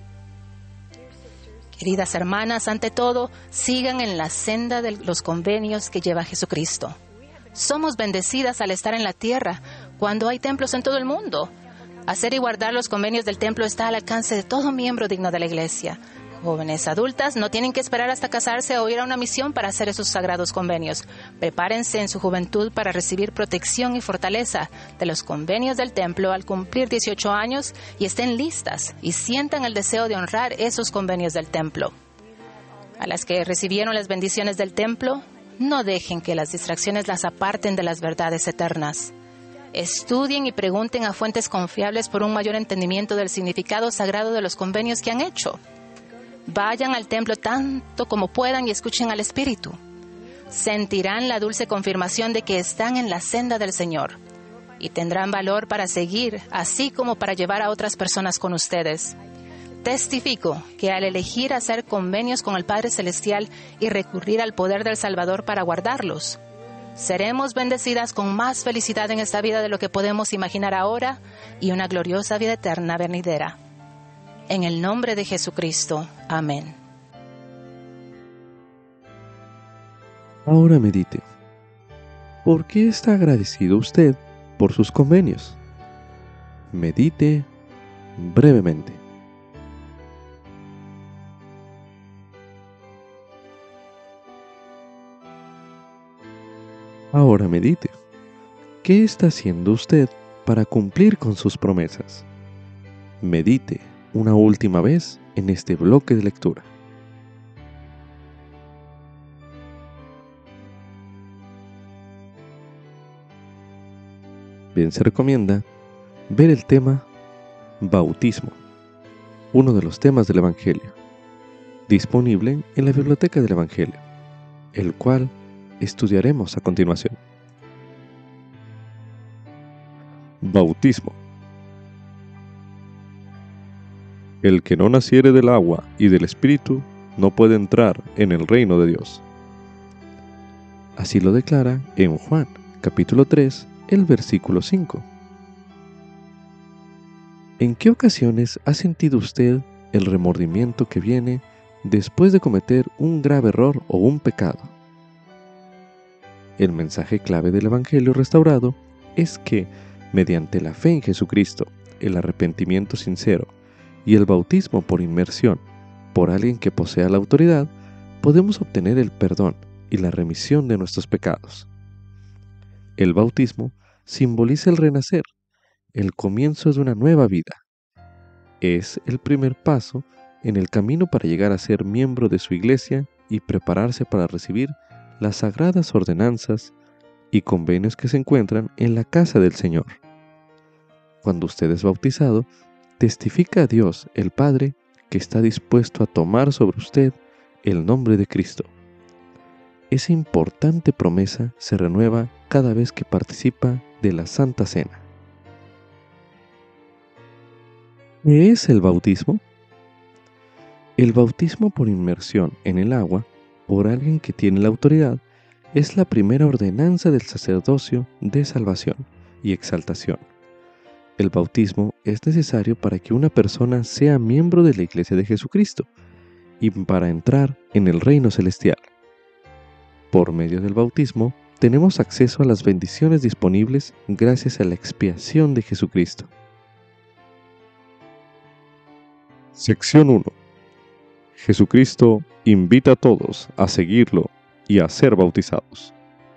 Queridas hermanas, ante todo, sigan en la senda de los convenios que lleva Jesucristo. Somos bendecidas al estar en la tierra cuando hay templos en todo el mundo. Hacer y guardar los convenios del templo está al alcance de todo miembro digno de la iglesia. Jóvenes adultas no tienen que esperar hasta casarse o ir a una misión para hacer esos sagrados convenios. Prepárense en su juventud para recibir protección y fortaleza de los convenios del templo al cumplir 18 años y estén listas y sientan el deseo de honrar esos convenios del templo. A las que recibieron las bendiciones del templo, no dejen que las distracciones las aparten de las verdades eternas. Estudien y pregunten a fuentes confiables por un mayor entendimiento del significado sagrado de los convenios que han hecho. Vayan al templo tanto como puedan y escuchen al Espíritu. Sentirán la dulce confirmación de que están en la senda del Señor y tendrán valor para seguir, así como para llevar a otras personas con ustedes. Testifico que al elegir hacer convenios con el Padre Celestial y recurrir al poder del Salvador para guardarlos, seremos bendecidas con más felicidad en esta vida de lo que podemos imaginar ahora y una gloriosa vida eterna venidera. En el nombre de Jesucristo. Amén. Ahora medite. ¿Por qué está agradecido usted por sus convenios? Medite brevemente. Ahora medite. ¿Qué está haciendo usted para cumplir con sus promesas? Medite una última vez en este bloque de lectura. Bien, se recomienda ver el tema bautismo, uno de los temas del Evangelio, disponible en la Biblioteca del Evangelio, el cual estudiaremos a continuación. Bautismo. El que no naciere del agua y del Espíritu no puede entrar en el reino de Dios. Así lo declara en Juan, capítulo 3, el versículo 5. ¿En qué ocasiones ha sentido usted el remordimiento que viene después de cometer un grave error o un pecado? El mensaje clave del Evangelio restaurado es que, mediante la fe en Jesucristo, el arrepentimiento sincero y el bautismo por inmersión por alguien que posea la autoridad, podemos obtener el perdón y la remisión de nuestros pecados. El bautismo simboliza el renacer, el comienzo de una nueva vida. Es el primer paso en el camino para llegar a ser miembro de su iglesia y prepararse para recibir las sagradas ordenanzas y convenios que se encuentran en la casa del Señor. Cuando usted es bautizado, testifica a Dios, el Padre, que está dispuesto a tomar sobre usted el nombre de Cristo. Esa importante promesa se renueva cada vez que participa de la Santa Cena. ¿Qué es el bautismo? El bautismo por inmersión en el agua por alguien que tiene la autoridad es la primera ordenanza del sacerdocio de salvación y exaltación. El bautismo es necesario para que una persona sea miembro de la Iglesia de Jesucristo y para entrar en el reino celestial. Por medio del bautismo, tenemos acceso a las bendiciones disponibles gracias a la expiación de Jesucristo. Sección 1. Jesucristo invita a todos a seguirlo y a ser bautizados.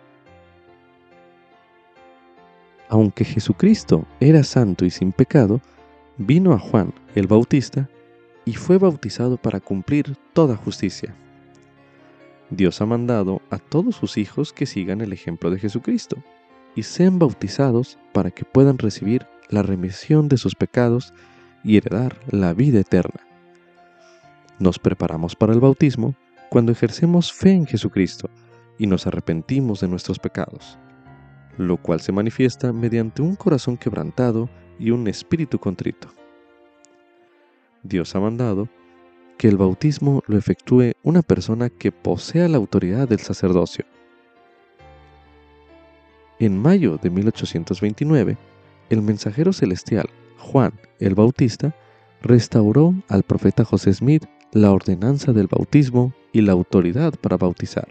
Aunque Jesucristo era santo y sin pecado, vino a Juan el Bautista y fue bautizado para cumplir toda justicia. Dios ha mandado a todos sus hijos que sigan el ejemplo de Jesucristo y sean bautizados para que puedan recibir la remisión de sus pecados y heredar la vida eterna. Nos preparamos para el bautismo cuando ejercemos fe en Jesucristo y nos arrepentimos de nuestros pecados, lo cual se manifiesta mediante un corazón quebrantado y un espíritu contrito. Dios ha mandado que el bautismo lo efectúe una persona que posea la autoridad del sacerdocio. En mayo de 1829, el mensajero celestial Juan el Bautista restauró al profeta José Smith la ordenanza del bautismo y la autoridad para bautizar.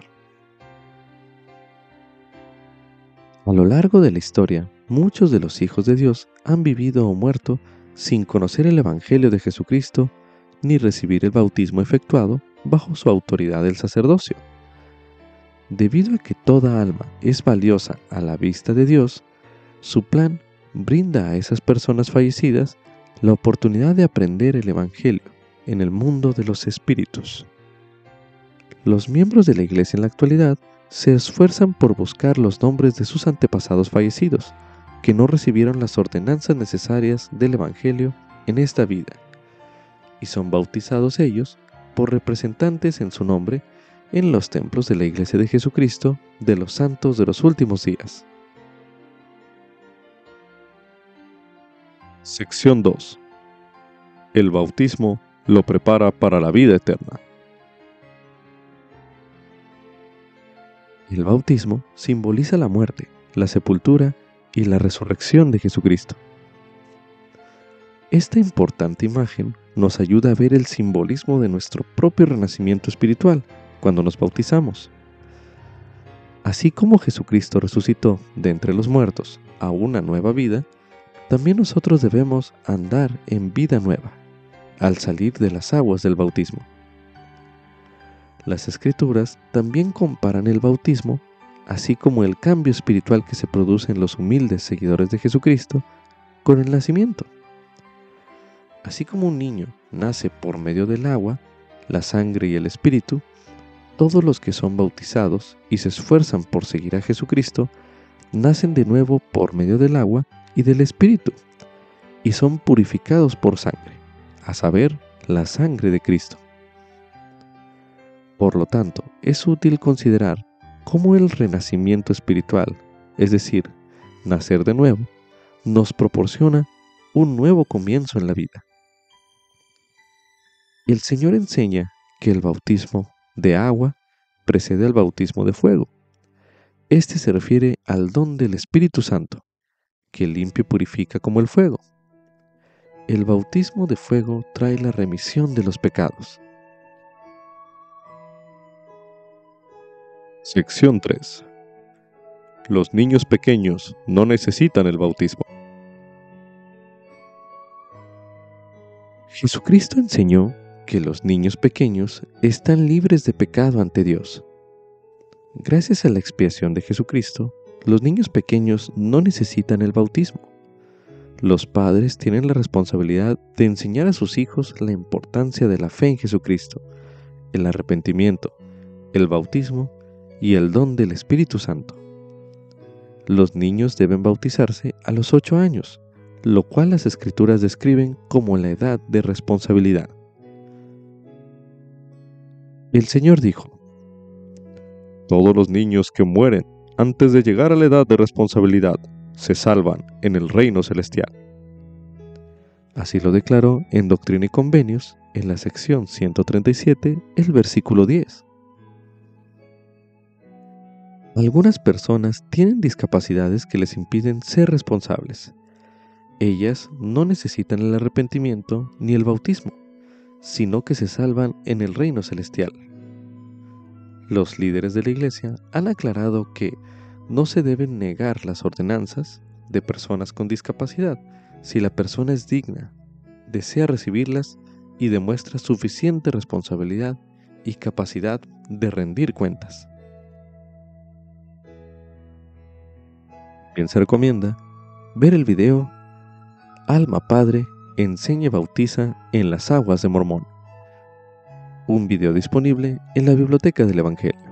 A lo largo de la historia, muchos de los hijos de Dios han vivido o muerto sin conocer el Evangelio de Jesucristo ni recibir el bautismo efectuado bajo su autoridad del sacerdocio. Debido a que toda alma es valiosa a la vista de Dios, su plan brinda a esas personas fallecidas la oportunidad de aprender el Evangelio en el mundo de los espíritus. Los miembros de la Iglesia en la actualidad se esfuerzan por buscar los nombres de sus antepasados fallecidos que no recibieron las ordenanzas necesarias del Evangelio en esta vida, y son bautizados ellos por representantes en su nombre en los templos de la Iglesia de Jesucristo de los santos de los últimos días. Sección 2. El bautismo lo prepara para la vida eterna. El bautismo simboliza la muerte, la sepultura y la resurrección de Jesucristo. Esta importante imagen nos ayuda a ver el simbolismo de nuestro propio renacimiento espiritual cuando nos bautizamos. Así como Jesucristo resucitó de entre los muertos a una nueva vida, también nosotros debemos andar en vida nueva al salir de las aguas del bautismo. Las Escrituras también comparan el bautismo, así como el cambio espiritual que se produce en los humildes seguidores de Jesucristo, con el nacimiento. Así como un niño nace por medio del agua, la sangre y el espíritu, todos los que son bautizados y se esfuerzan por seguir a Jesucristo, nacen de nuevo por medio del agua y del espíritu, y son purificados por sangre, a saber, la sangre de Cristo. Por lo tanto, es útil considerar cómo el renacimiento espiritual, es decir, nacer de nuevo, nos proporciona un nuevo comienzo en la vida. El Señor enseña que el bautismo de agua precede al bautismo de fuego. Este se refiere al don del Espíritu Santo, que limpia y purifica como el fuego. El bautismo de fuego trae la remisión de los pecados. Sección 3. Los niños pequeños no necesitan el bautismo. Jesucristo enseñó que los niños pequeños están libres de pecado ante Dios. Gracias a la expiación de Jesucristo, los niños pequeños no necesitan el bautismo. Los padres tienen la responsabilidad de enseñar a sus hijos la importancia de la fe en Jesucristo, el arrepentimiento, el bautismo y el don del Espíritu Santo. Los niños deben bautizarse a los 8 años, lo cual las Escrituras describen como la edad de responsabilidad. El Señor dijo: todos los niños que mueren antes de llegar a la edad de responsabilidad se salvan en el reino celestial. Así lo declaró en Doctrina y Convenios, en la sección 137, el versículo 10. Algunas personas tienen discapacidades que les impiden ser responsables. Ellas no necesitan el arrepentimiento ni el bautismo, sino que se salvan en el reino celestial. Los líderes de la Iglesia han aclarado que no se deben negar las ordenanzas de personas con discapacidad si la persona es digna, desea recibirlas y demuestra suficiente responsabilidad y capacidad de rendir cuentas. Bien se recomienda ver el video Alma Padre enseña y bautiza en las aguas de Mormón, un video disponible en la Biblioteca del Evangelio.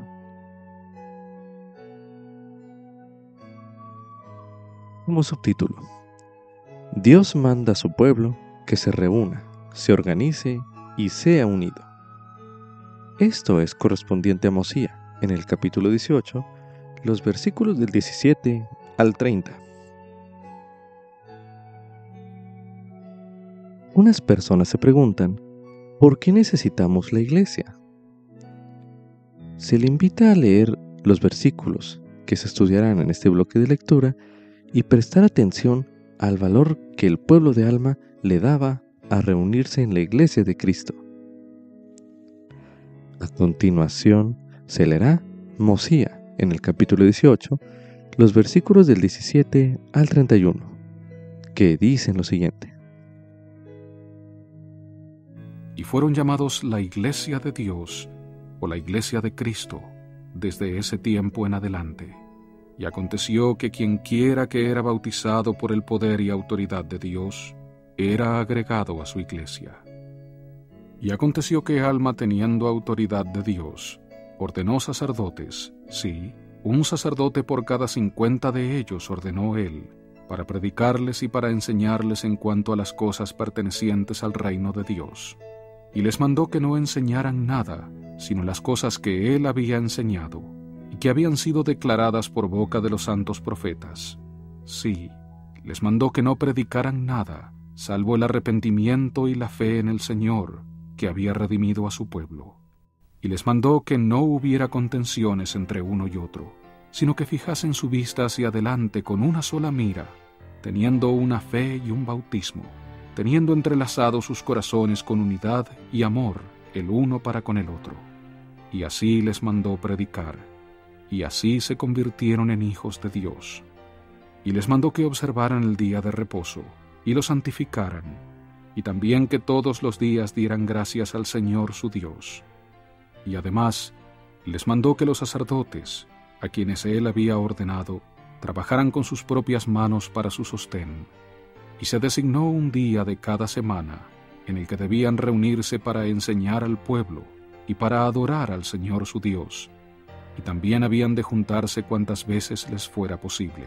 Como subtítulo: Dios manda a su pueblo que se reúna, se organice y sea unido. Esto es correspondiente a Mosía, en el capítulo 18, los versículos del 17 al 30. Unas personas se preguntan, ¿por qué necesitamos la iglesia? Se le invita a leer los versículos que se estudiarán en este bloque de lectura y prestar atención al valor que el pueblo de Alma le daba a reunirse en la iglesia de Cristo. A continuación se leerá Mosía en el capítulo 18, los versículos del 17 al 31, que dicen lo siguiente: Y fueron llamados la Iglesia de Dios o la Iglesia de Cristo desde ese tiempo en adelante. Y aconteció que quienquiera que era bautizado por el poder y autoridad de Dios, era agregado a su iglesia. Y aconteció que Alma, teniendo autoridad de Dios, ordenó sacerdotes, sí, un sacerdote por cada 50 de ellos ordenó él, para predicarles y para enseñarles en cuanto a las cosas pertenecientes al reino de Dios. Y les mandó que no enseñaran nada, sino las cosas que él había enseñado, y que habían sido declaradas por boca de los santos profetas. Sí, les mandó que no predicaran nada, salvo el arrepentimiento y la fe en el Señor, que había redimido a su pueblo. Y les mandó que no hubiera contenciones entre uno y otro, sino que fijasen su vista hacia adelante con una sola mira, teniendo una fe y un bautismo, teniendo entrelazados sus corazones con unidad y amor el uno para con el otro. Y así les mandó predicar, y así se convirtieron en hijos de Dios. Y les mandó que observaran el día de reposo, y lo santificaran, y también que todos los días dieran gracias al Señor su Dios. Y además les mandó que los sacerdotes, a quienes él había ordenado, trabajaran con sus propias manos para su sostén. Y se designó un día de cada semana en el que debían reunirse para enseñar al pueblo y para adorar al Señor su Dios, y también habían de juntarse cuantas veces les fuera posible.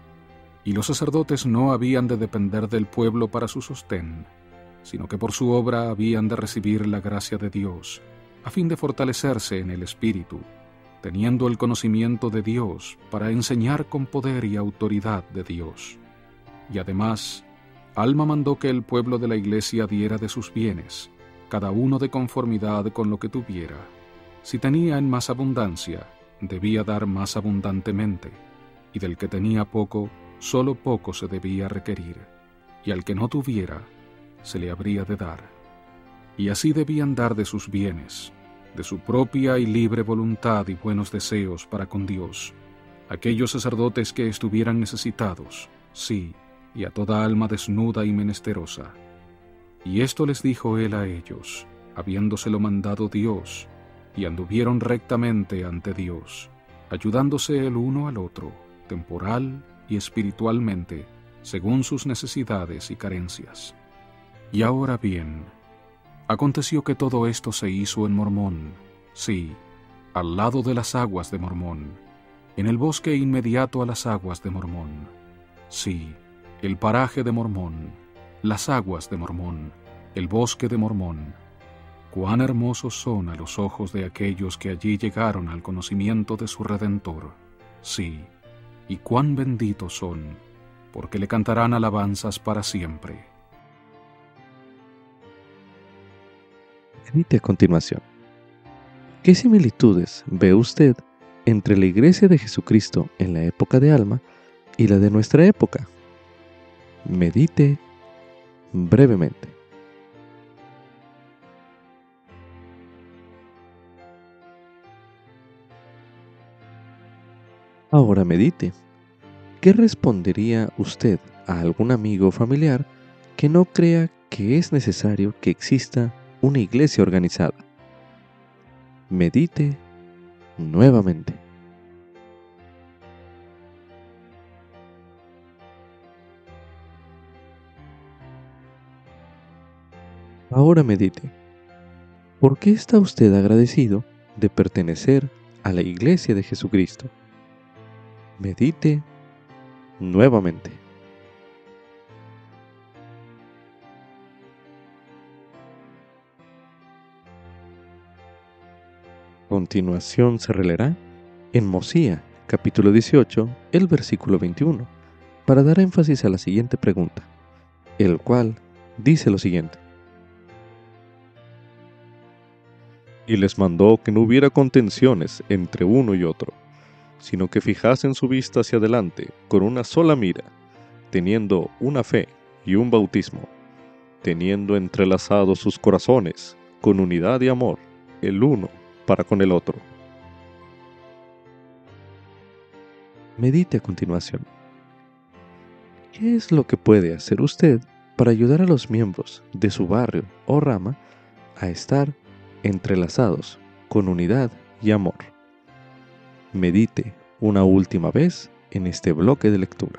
Y los sacerdotes no habían de depender del pueblo para su sostén, sino que por su obra habían de recibir la gracia de Dios, a fin de fortalecerse en el Espíritu, teniendo el conocimiento de Dios para enseñar con poder y autoridad de Dios. Y además, Alma mandó que el pueblo de la iglesia diera de sus bienes, cada uno de conformidad con lo que tuviera. Si tenía en más abundancia, debía dar más abundantemente, y del que tenía poco, solo poco se debía requerir, y al que no tuviera, se le habría de dar. Y así debían dar de sus bienes, de su propia y libre voluntad y buenos deseos para con Dios, aquellos sacerdotes que estuvieran necesitados, sí, y a toda alma desnuda y menesterosa. Y esto les dijo él a ellos, habiéndoselo mandado Dios, y anduvieron rectamente ante Dios, ayudándose el uno al otro, temporal y espiritualmente, según sus necesidades y carencias. Y ahora bien, aconteció que todo esto se hizo en Mormón, sí, al lado de las aguas de Mormón, en el bosque inmediato a las aguas de Mormón, sí, el paraje de Mormón, las aguas de Mormón, el bosque de Mormón. Cuán hermosos son a los ojos de aquellos que allí llegaron al conocimiento de su Redentor, sí, y cuán benditos son, porque le cantarán alabanzas para siempre. Medite a continuación. ¿Qué similitudes ve usted entre la Iglesia de Jesucristo en la época de Alma y la de nuestra época? Medite brevemente. Ahora medite. ¿Qué respondería usted a algún amigo o familiar que no crea que es necesario que exista una iglesia organizada? Medite nuevamente. Ahora medite. ¿Por qué está usted agradecido de pertenecer a la Iglesia de Jesucristo? Medite nuevamente. A continuación se releerá en Mosía, capítulo 18, el versículo 21, para dar énfasis a la siguiente pregunta, el cual dice lo siguiente. Y les mandó que no hubiera contenciones entre uno y otro, sino que fijasen su vista hacia adelante con una sola mira, teniendo una fe y un bautismo, teniendo entrelazados sus corazones con unidad y amor, el uno para con el otro. Medite a continuación. ¿Qué es lo que puede hacer usted para ayudar a los miembros de su barrio o rama a estar entrelazados con unidad y amor? Medite una última vez en este bloque de lectura.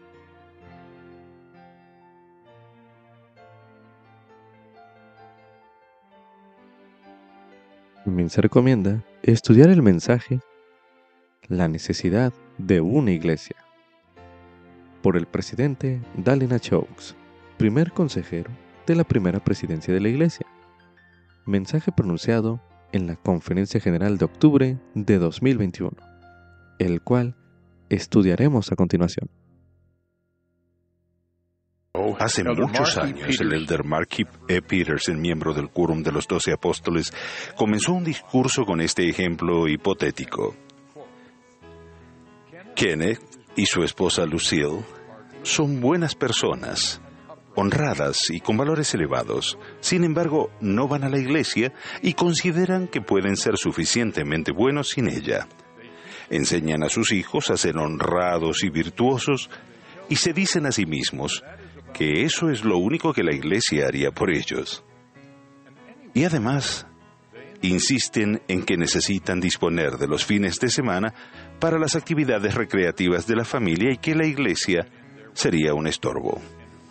También se recomienda estudiar el mensaje La necesidad de una iglesia. por el presidente Dallin H. Oaks, primer consejero de la primera presidencia de la Iglesia. Mensaje pronunciado en la Conferencia General de octubre de 2021, el cual estudiaremos a continuación. Hace muchos años, el elder Mark E. Peterson, miembro del Quórum de los 12 Apóstoles, comenzó un discurso con este ejemplo hipotético. Kenneth y su esposa Lucille son buenas personas, honradas y con valores elevados. Sin embargo, no van a la iglesia y consideran que pueden ser suficientemente buenos sin ella. Enseñan a sus hijos a ser honrados y virtuosos y se dicen a sí mismos que eso es lo único que la iglesia haría por ellos. Y además, insisten en que necesitan disponer de los fines de semana para las actividades recreativas de la familia y que la iglesia sería un estorbo.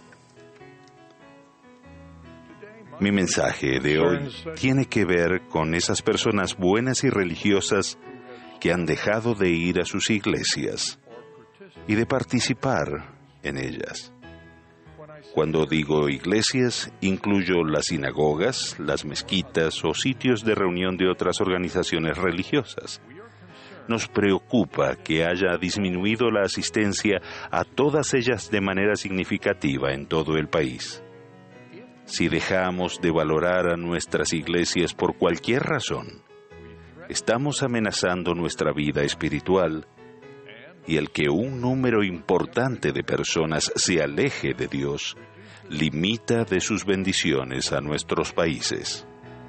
Mi mensaje de hoy tiene que ver con esas personas buenas y religiosas que han dejado de ir a sus iglesias y de participar en ellas. Cuando digo iglesias, incluyo las sinagogas, las mezquitas o sitios de reunión de otras organizaciones religiosas. Nos preocupa que haya disminuido la asistencia a todas ellas de manera significativa en todo el país. Si dejamos de valorar a nuestras iglesias por cualquier razón, estamos amenazando nuestra vida espiritual, y el que un número importante de personas se aleje de Dios limita de sus bendiciones a nuestros países.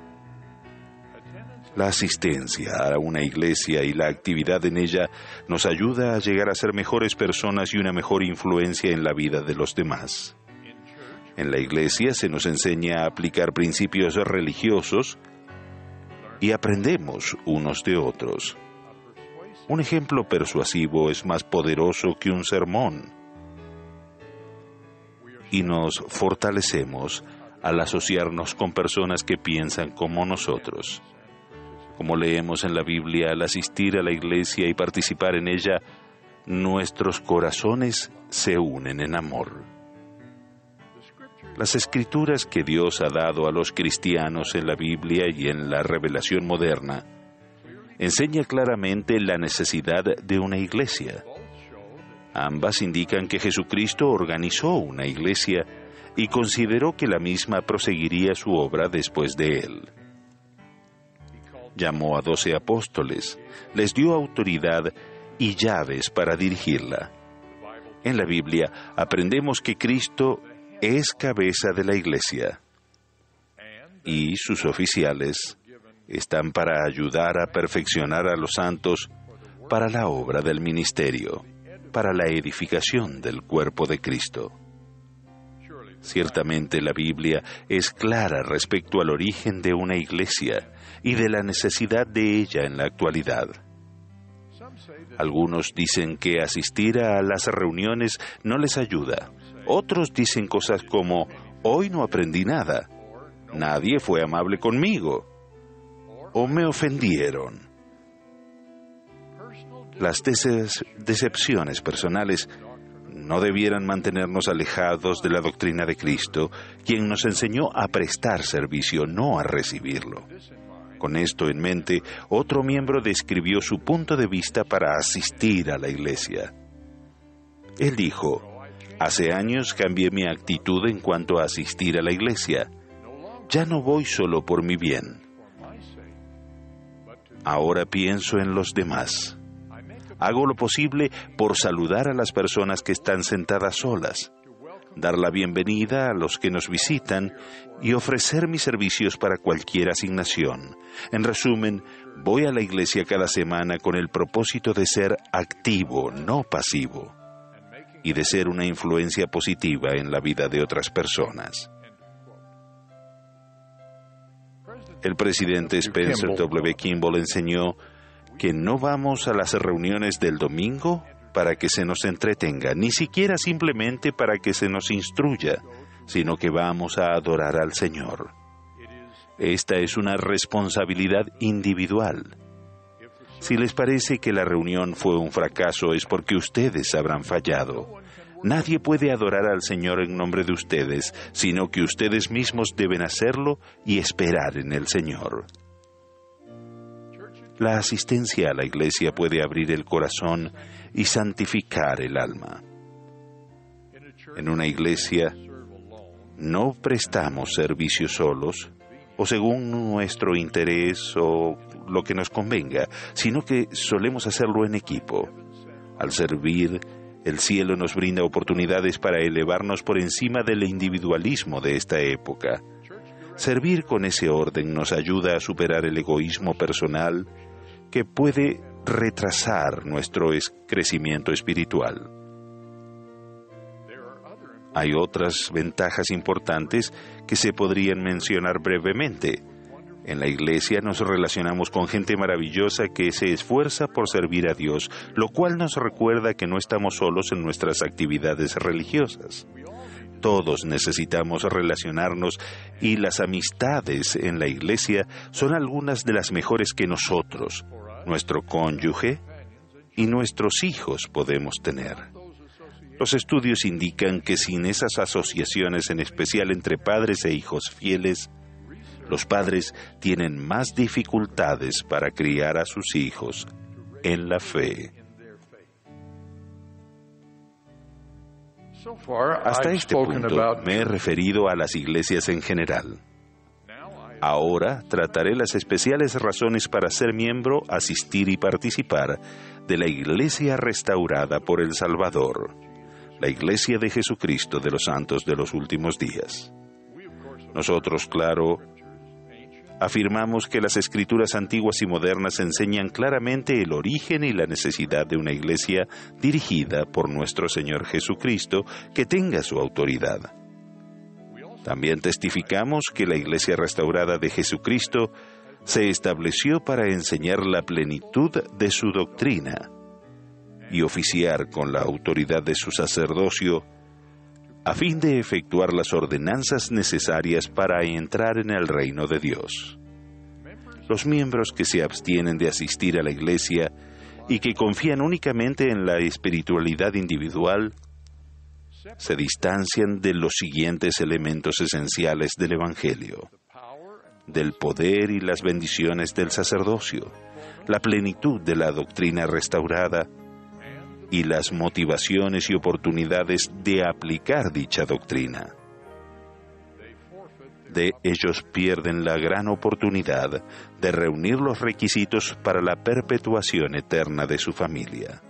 La asistencia a una iglesia y la actividad en ella nos ayuda a llegar a ser mejores personas y una mejor influencia en la vida de los demás. En la iglesia se nos enseña a aplicar principios religiosos y aprendemos unos de otros. Un ejemplo persuasivo es más poderoso que un sermón. Y nos fortalecemos al asociarnos con personas que piensan como nosotros. Como leemos en la Biblia, al asistir a la iglesia y participar en ella, nuestros corazones se unen en amor. Las escrituras que Dios ha dado a los cristianos en la Biblia y en la revelación moderna enseña claramente la necesidad de una iglesia. Ambas indican que Jesucristo organizó una iglesia y consideró que la misma proseguiría su obra después de él. Llamó a 12 apóstoles, les dio autoridad y llaves para dirigirla. En la Biblia aprendemos que Cristo es cabeza de la iglesia y sus oficiales están para ayudar a perfeccionar a los santos para la obra del ministerio, para la edificación del cuerpo de Cristo. Ciertamente la Biblia es clara respecto al origen de una iglesia y de la necesidad de ella en la actualidad. Algunos dicen que asistir a las reuniones no les ayuda. Otros dicen cosas como, hoy no aprendí nada, nadie fue amable conmigo, o me ofendieron. Las decepciones personales no debieran mantenernos alejados de la doctrina de Cristo, quien nos enseñó a prestar servicio, no a recibirlo. Con esto en mente, otro miembro describió su punto de vista para asistir a la iglesia. Él dijo, hace años cambié mi actitud en cuanto a asistir a la iglesia. Ya no voy solo por mi bien. Ahora pienso en los demás. Hago lo posible por saludar a las personas que están sentadas solas, dar la bienvenida a los que nos visitan y ofrecer mis servicios para cualquier asignación. En resumen, voy a la iglesia cada semana con el propósito de ser activo, no pasivo, y de ser una influencia positiva en la vida de otras personas. El presidente Spencer W. Kimball enseñó que no vamos a las reuniones del domingo para que se nos entretenga, ni siquiera simplemente para que se nos instruya, sino que vamos a adorar al Señor. Esta es una responsabilidad individual. Si les parece que la reunión fue un fracaso, es porque ustedes habrán fallado. Nadie puede adorar al Señor en nombre de ustedes, sino que ustedes mismos deben hacerlo y esperar en el Señor. La asistencia a la iglesia puede abrir el corazón y santificar el alma. En una iglesia no prestamos servicio solos o según nuestro interés o lo que nos convenga, sino que solemos hacerlo en equipo. Al servir, el cielo nos brinda oportunidades para elevarnos por encima del individualismo de esta época. Servir con ese orden nos ayuda a superar el egoísmo personal que puede retrasar nuestro crecimiento espiritual. Hay otras ventajas importantes que se podrían mencionar brevemente. En la iglesia nos relacionamos con gente maravillosa que se esfuerza por servir a Dios, lo cual nos recuerda que no estamos solos en nuestras actividades religiosas. Todos necesitamos relacionarnos y las amistades en la iglesia son algunas de las mejores que nosotros, nuestro cónyuge y nuestros hijos podemos tener. Los estudios indican que sin esas asociaciones, en especial entre padres e hijos fieles, los padres tienen más dificultades para criar a sus hijos en la fe. Hasta este punto me he referido a las iglesias en general. Ahora trataré las especiales razones para ser miembro, asistir y participar de la Iglesia restaurada por el Salvador, la Iglesia de Jesucristo de los Santos de los Últimos Días. Nosotros, claro, afirmamos que las escrituras antiguas y modernas enseñan claramente el origen y la necesidad de una iglesia dirigida por nuestro Señor Jesucristo que tenga su autoridad. También testificamos que la iglesia restaurada de Jesucristo se estableció para enseñar la plenitud de su doctrina y oficiar con la autoridad de su sacerdocio a fin de efectuar las ordenanzas necesarias para entrar en el reino de Dios. Los miembros que se abstienen de asistir a la iglesia y que confían únicamente en la espiritualidad individual se distancian de los siguientes elementos esenciales del Evangelio: del poder y las bendiciones del sacerdocio, la plenitud de la doctrina restaurada y las motivaciones y oportunidades de aplicar dicha doctrina. Ellos pierden la gran oportunidad de reunir los requisitos para la perpetuación eterna de su familia.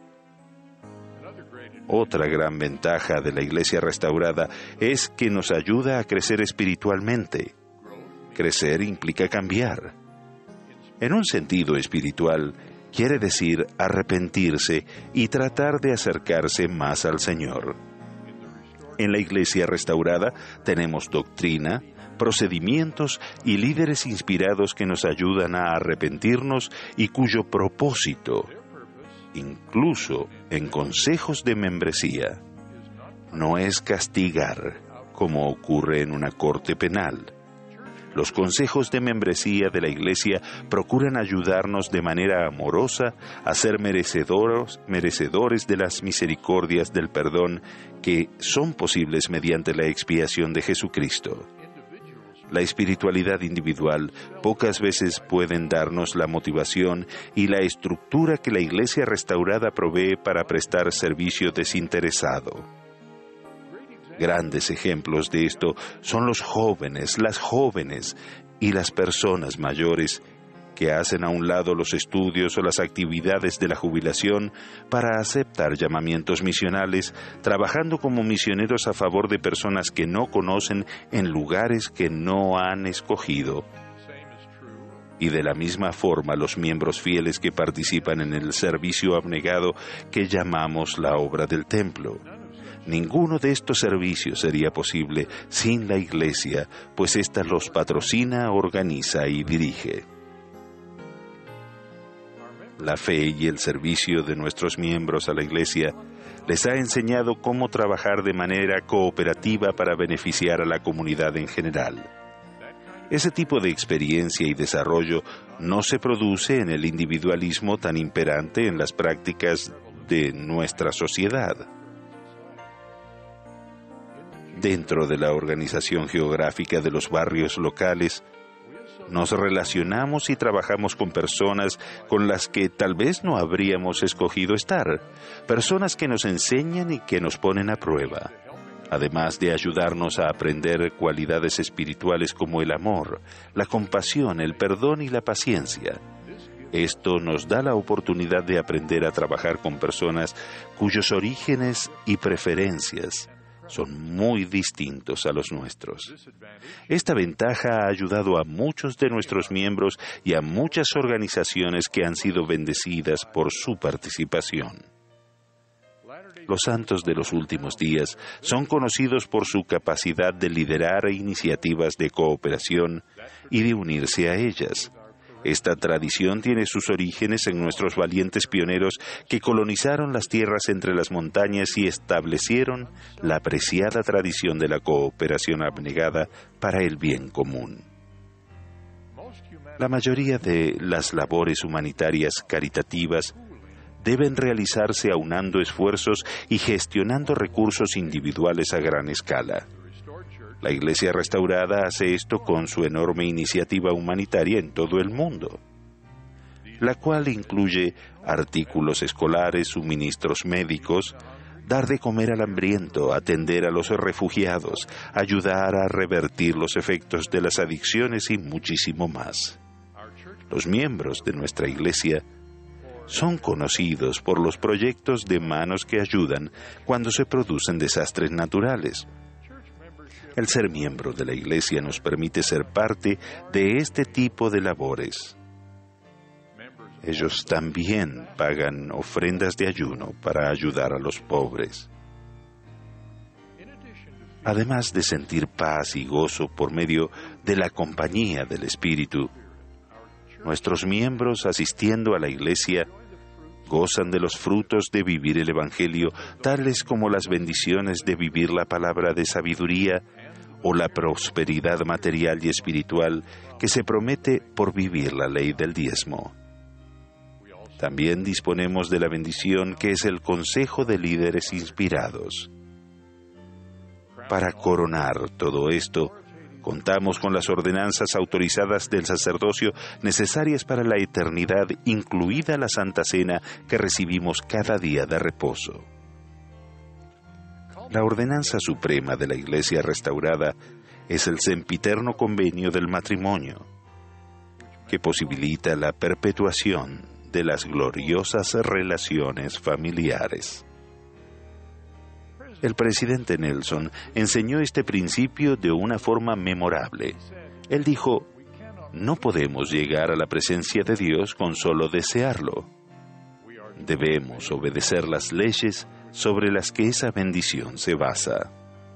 Otra gran ventaja de la iglesia restaurada es que nos ayuda a crecer espiritualmente. Crecer implica cambiar. En un sentido espiritual, quiere decir arrepentirse y tratar de acercarse más al Señor. En la iglesia restaurada tenemos doctrina, procedimientos y líderes inspirados que nos ayudan a arrepentirnos y cuyo propósito, incluso en consejos de membresía, no es castigar, como ocurre en una corte penal. Los consejos de membresía de la Iglesia procuran ayudarnos de manera amorosa a ser merecedores de las misericordias del perdón que son posibles mediante la expiación de Jesucristo. La espiritualidad individual pocas veces pueden darnos la motivación y la estructura que la Iglesia restaurada provee para prestar servicio desinteresado. Grandes ejemplos de esto son los jóvenes, las jóvenes y las personas mayores que hacen a un lado los estudios o las actividades de la jubilación para aceptar llamamientos misionales, trabajando como misioneros a favor de personas que no conocen en lugares que no han escogido. Y de la misma forma los miembros fieles que participan en el servicio abnegado que llamamos la obra del templo. Ninguno de estos servicios sería posible sin la Iglesia, pues ésta los patrocina, organiza y dirige. La fe y el servicio de nuestros miembros a la Iglesia les ha enseñado cómo trabajar de manera cooperativa para beneficiar a la comunidad en general. Ese tipo de experiencia y desarrollo no se produce en el individualismo tan imperante en las prácticas de nuestra sociedad. Dentro de la organización geográfica de los barrios locales, nos relacionamos y trabajamos con personas con las que tal vez no habríamos escogido estar, personas que nos enseñan y que nos ponen a prueba, además de ayudarnos a aprender cualidades espirituales como el amor, la compasión, el perdón y la paciencia. Esto nos da la oportunidad de aprender a trabajar con personas cuyos orígenes y preferencias son muy distintos a los nuestros. Esta ventaja ha ayudado a muchos de nuestros miembros y a muchas organizaciones que han sido bendecidas por su participación. Los santos de los últimos días son conocidos por su capacidad de liderar iniciativas de cooperación y de unirse a ellas. Esta tradición tiene sus orígenes en nuestros valientes pioneros que colonizaron las tierras entre las montañas y establecieron la preciada tradición de la cooperación abnegada para el bien común. La mayoría de las labores humanitarias caritativas deben realizarse aunando esfuerzos y gestionando recursos individuales a gran escala. La Iglesia Restaurada hace esto con su enorme iniciativa humanitaria en todo el mundo, la cual incluye artículos escolares, suministros médicos, dar de comer al hambriento, atender a los refugiados, ayudar a revertir los efectos de las adicciones y muchísimo más. Los miembros de nuestra Iglesia son conocidos por los proyectos de manos que ayudan cuando se producen desastres naturales. El ser miembro de la Iglesia nos permite ser parte de este tipo de labores. Ellos también pagan ofrendas de ayuno para ayudar a los pobres. Además de sentir paz y gozo por medio de la compañía del Espíritu, nuestros miembros asistiendo a la Iglesia gozan de los frutos de vivir el Evangelio, tales como las bendiciones de vivir la palabra de sabiduría o la prosperidad material y espiritual que se promete por vivir la ley del diezmo. También disponemos de la bendición que es el consejo de líderes inspirados. Para coronar todo esto, contamos con las ordenanzas autorizadas del sacerdocio necesarias para la eternidad, incluida la Santa Cena que recibimos cada día de reposo. La ordenanza suprema de la Iglesia Restaurada es el sempiterno convenio del matrimonio, que posibilita la perpetuación de las gloriosas relaciones familiares. El presidente Nelson enseñó este principio de una forma memorable. Él dijo: "No podemos llegar a la presencia de Dios con solo desearlo. Debemos obedecer las leyes sobre las que esa bendición se basa".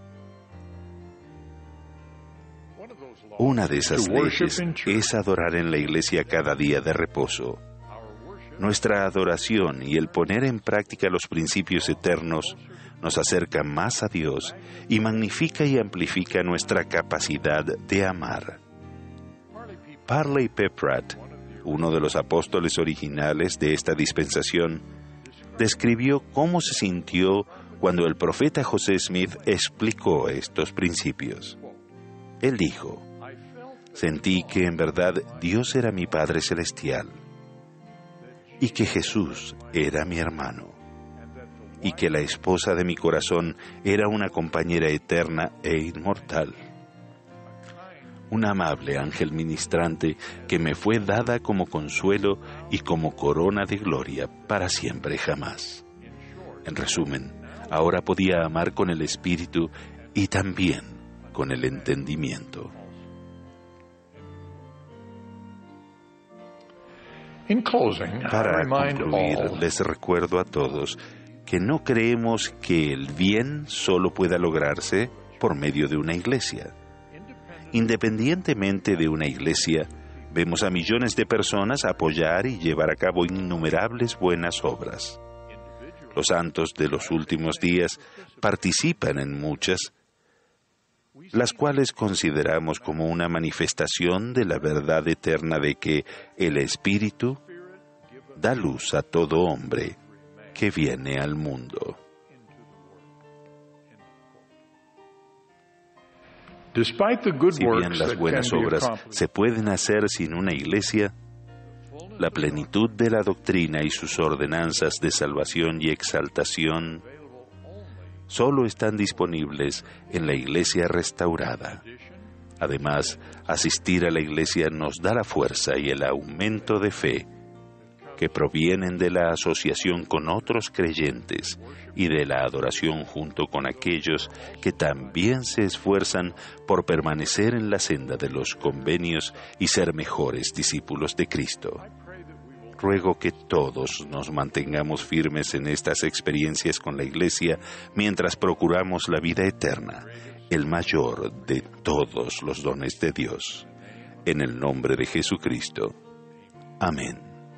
Una de esas leyes es adorar en la iglesia cada día de reposo. Nuestra adoración y el poner en práctica los principios eternos nos acerca más a Dios y magnifica y amplifica nuestra capacidad de amar. Parley P. Pratt, uno de los apóstoles originales de esta dispensación, describió cómo se sintió cuando el profeta José Smith explicó estos principios. Él dijo: "Sentí que en verdad Dios era mi Padre Celestial y que Jesús era mi hermano, y que la esposa de mi corazón era una compañera eterna e inmortal. Un amable ángel ministrante que me fue dada como consuelo y como corona de gloria para siempre jamás". En resumen, ahora podía amar con el espíritu y también con el entendimiento. Para concluir, les recuerdo a todos que no creemos que el bien solo pueda lograrse por medio de una iglesia. Independientemente de una iglesia, vemos a millones de personas apoyar y llevar a cabo innumerables buenas obras. Los santos de los últimos días participan en muchas, las cuales consideramos como una manifestación de la verdad eterna de que el Espíritu da luz a todo hombre que viene al mundo. Si bien las buenas obras se pueden hacer sin una iglesia, la plenitud de la doctrina y sus ordenanzas de salvación y exaltación solo están disponibles en la iglesia restaurada. Además, asistir a la iglesia nos da la fuerza y el aumento de fe que provienen de la asociación con otros creyentes y de la adoración junto con aquellos que también se esfuerzan por permanecer en la senda de los convenios y ser mejores discípulos de Cristo. Ruego que todos nos mantengamos firmes en estas experiencias con la Iglesia mientras procuramos la vida eterna, el mayor de todos los dones de Dios. En el nombre de Jesucristo. Amén.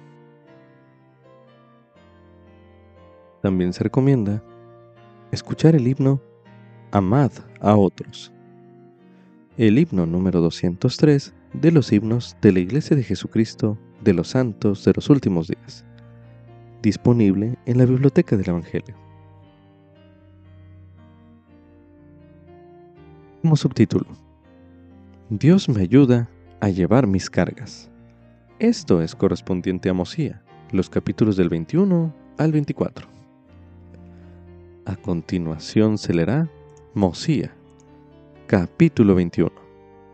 También se recomienda escuchar el himno Amad a otros. El himno número 203 de los himnos de la Iglesia de Jesucristo de los Santos de los Últimos Días, disponible en la Biblioteca del Evangelio. Como subtítulo: Dios me ayuda a llevar mis cargas. Esto es correspondiente a Mosía, los capítulos del 21 al 24. A continuación se leerá Mosía, capítulo 21.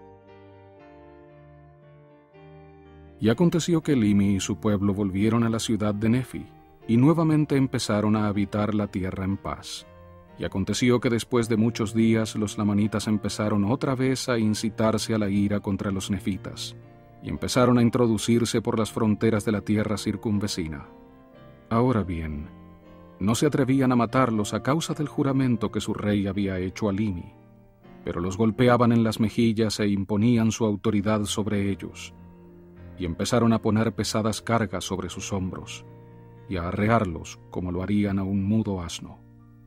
Y aconteció que Limi y su pueblo volvieron a la ciudad de Nefi, y nuevamente empezaron a habitar la tierra en paz. Y aconteció que después de muchos días los lamanitas empezaron otra vez a incitarse a la ira contra los nefitas, y empezaron a introducirse por las fronteras de la tierra circunvecina. Ahora bien, no se atrevían a matarlos a causa del juramento que su rey había hecho a Limi, pero los golpeaban en las mejillas e imponían su autoridad sobre ellos, y empezaron a poner pesadas cargas sobre sus hombros, y a arrearlos como lo harían a un mudo asno.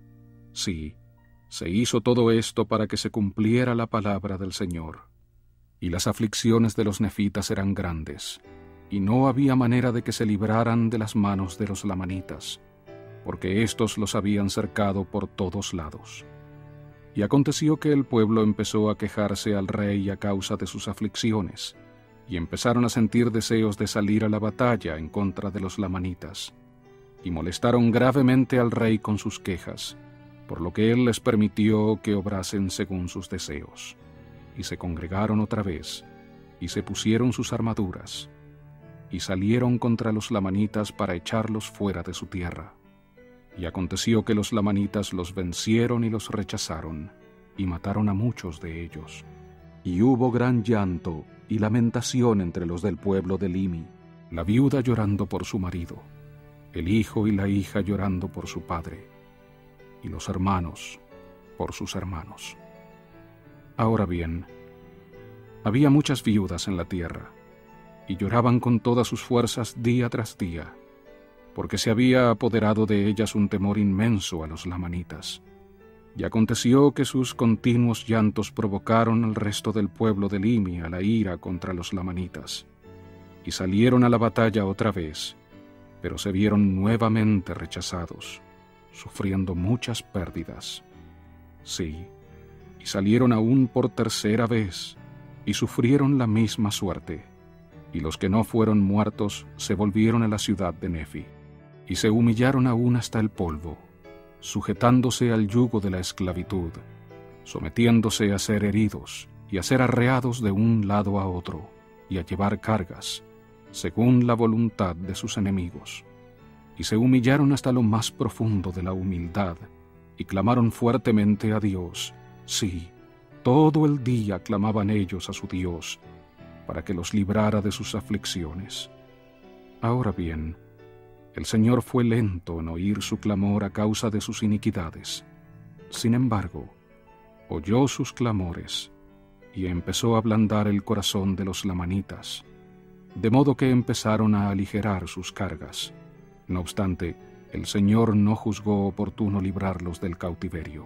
Sí, se hizo todo esto para que se cumpliera la palabra del Señor. Y las aflicciones de los nefitas eran grandes, y no había manera de que se libraran de las manos de los lamanitas, porque éstos los habían cercado por todos lados. Y aconteció que el pueblo empezó a quejarse al rey a causa de sus aflicciones, y empezaron a sentir deseos de salir a la batalla en contra de los lamanitas, y molestaron gravemente al rey con sus quejas, por lo que él les permitió que obrasen según sus deseos. Y se congregaron otra vez, y se pusieron sus armaduras, y salieron contra los lamanitas para echarlos fuera de su tierra. Y aconteció que los lamanitas los vencieron y los rechazaron, y mataron a muchos de ellos. Y hubo gran llanto y lamentación entre los del pueblo de Limi, la viuda llorando por su marido, el hijo y la hija llorando por su padre, y los hermanos por sus hermanos. Ahora bien, había muchas viudas en la tierra, y lloraban con todas sus fuerzas día tras día, porque se había apoderado de ellas un temor inmenso a los lamanitas. Y aconteció que sus continuos llantos provocaron al resto del pueblo de Limi a la ira contra los lamanitas, y salieron a la batalla otra vez, pero se vieron nuevamente rechazados, sufriendo muchas pérdidas. Sí, y salieron aún por tercera vez, y sufrieron la misma suerte, y los que no fueron muertos se volvieron a la ciudad de Nefi, y se humillaron aún hasta el polvo, sujetándose al yugo de la esclavitud, sometiéndose a ser heridos y a ser arreados de un lado a otro, y a llevar cargas, según la voluntad de sus enemigos. Y se humillaron hasta lo más profundo de la humildad, y clamaron fuertemente a Dios. Sí, todo el día clamaban ellos a su Dios, para que los librara de sus aflicciones. Ahora bien, el Señor fue lento en oír su clamor a causa de sus iniquidades. Sin embargo, oyó sus clamores y empezó a ablandar el corazón de los lamanitas, de modo que empezaron a aligerar sus cargas. No obstante, el Señor no juzgó oportuno librarlos del cautiverio.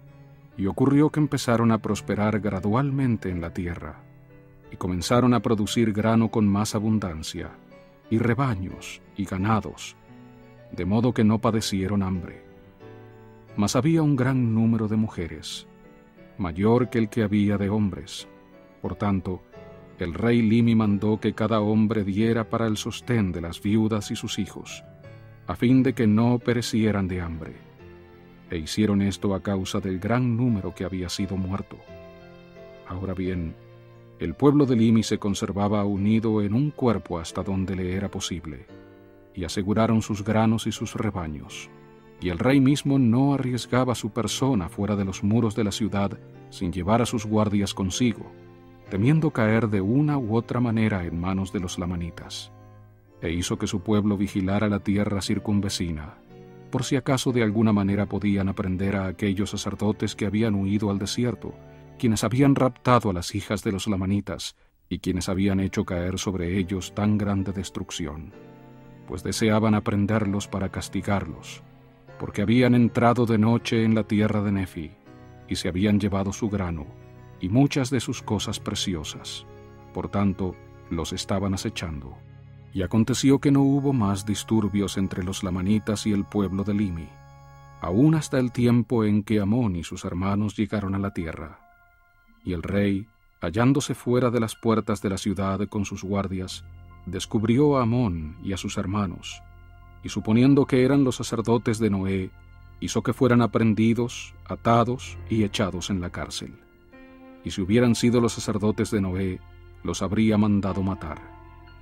Y ocurrió que empezaron a prosperar gradualmente en la tierra, y comenzaron a producir grano con más abundancia, y rebaños y ganados, de modo que no padecieron hambre. Mas había un gran número de mujeres, mayor que el que había de hombres. Por tanto, el rey Limi mandó que cada hombre diera para el sostén de las viudas y sus hijos, a fin de que no perecieran de hambre. E hicieron esto a causa del gran número que había sido muerto. Ahora bien, el pueblo de Limi se conservaba unido en un cuerpo hasta donde le era posible, y aseguraron sus granos y sus rebaños. Y el rey mismo no arriesgaba su persona fuera de los muros de la ciudad sin llevar a sus guardias consigo, temiendo caer de una u otra manera en manos de los lamanitas. E hizo que su pueblo vigilara la tierra circunvecina, por si acaso de alguna manera podían aprender a aquellos sacerdotes que habían huido al desierto, quienes habían raptado a las hijas de los lamanitas y quienes habían hecho caer sobre ellos tan grande destrucción, pues deseaban aprenderlos para castigarlos, porque habían entrado de noche en la tierra de Nefi y se habían llevado su grano y muchas de sus cosas preciosas. Por tanto, los estaban acechando. Y aconteció que no hubo más disturbios entre los lamanitas y el pueblo de Limi, aún hasta el tiempo en que Amón y sus hermanos llegaron a la tierra. Y el rey, hallándose fuera de las puertas de la ciudad con sus guardias, descubrió a Amón y a sus hermanos, y suponiendo que eran los sacerdotes de Noé, hizo que fueran aprehendidos, atados y echados en la cárcel. Y si hubieran sido los sacerdotes de Noé, los habría mandado matar.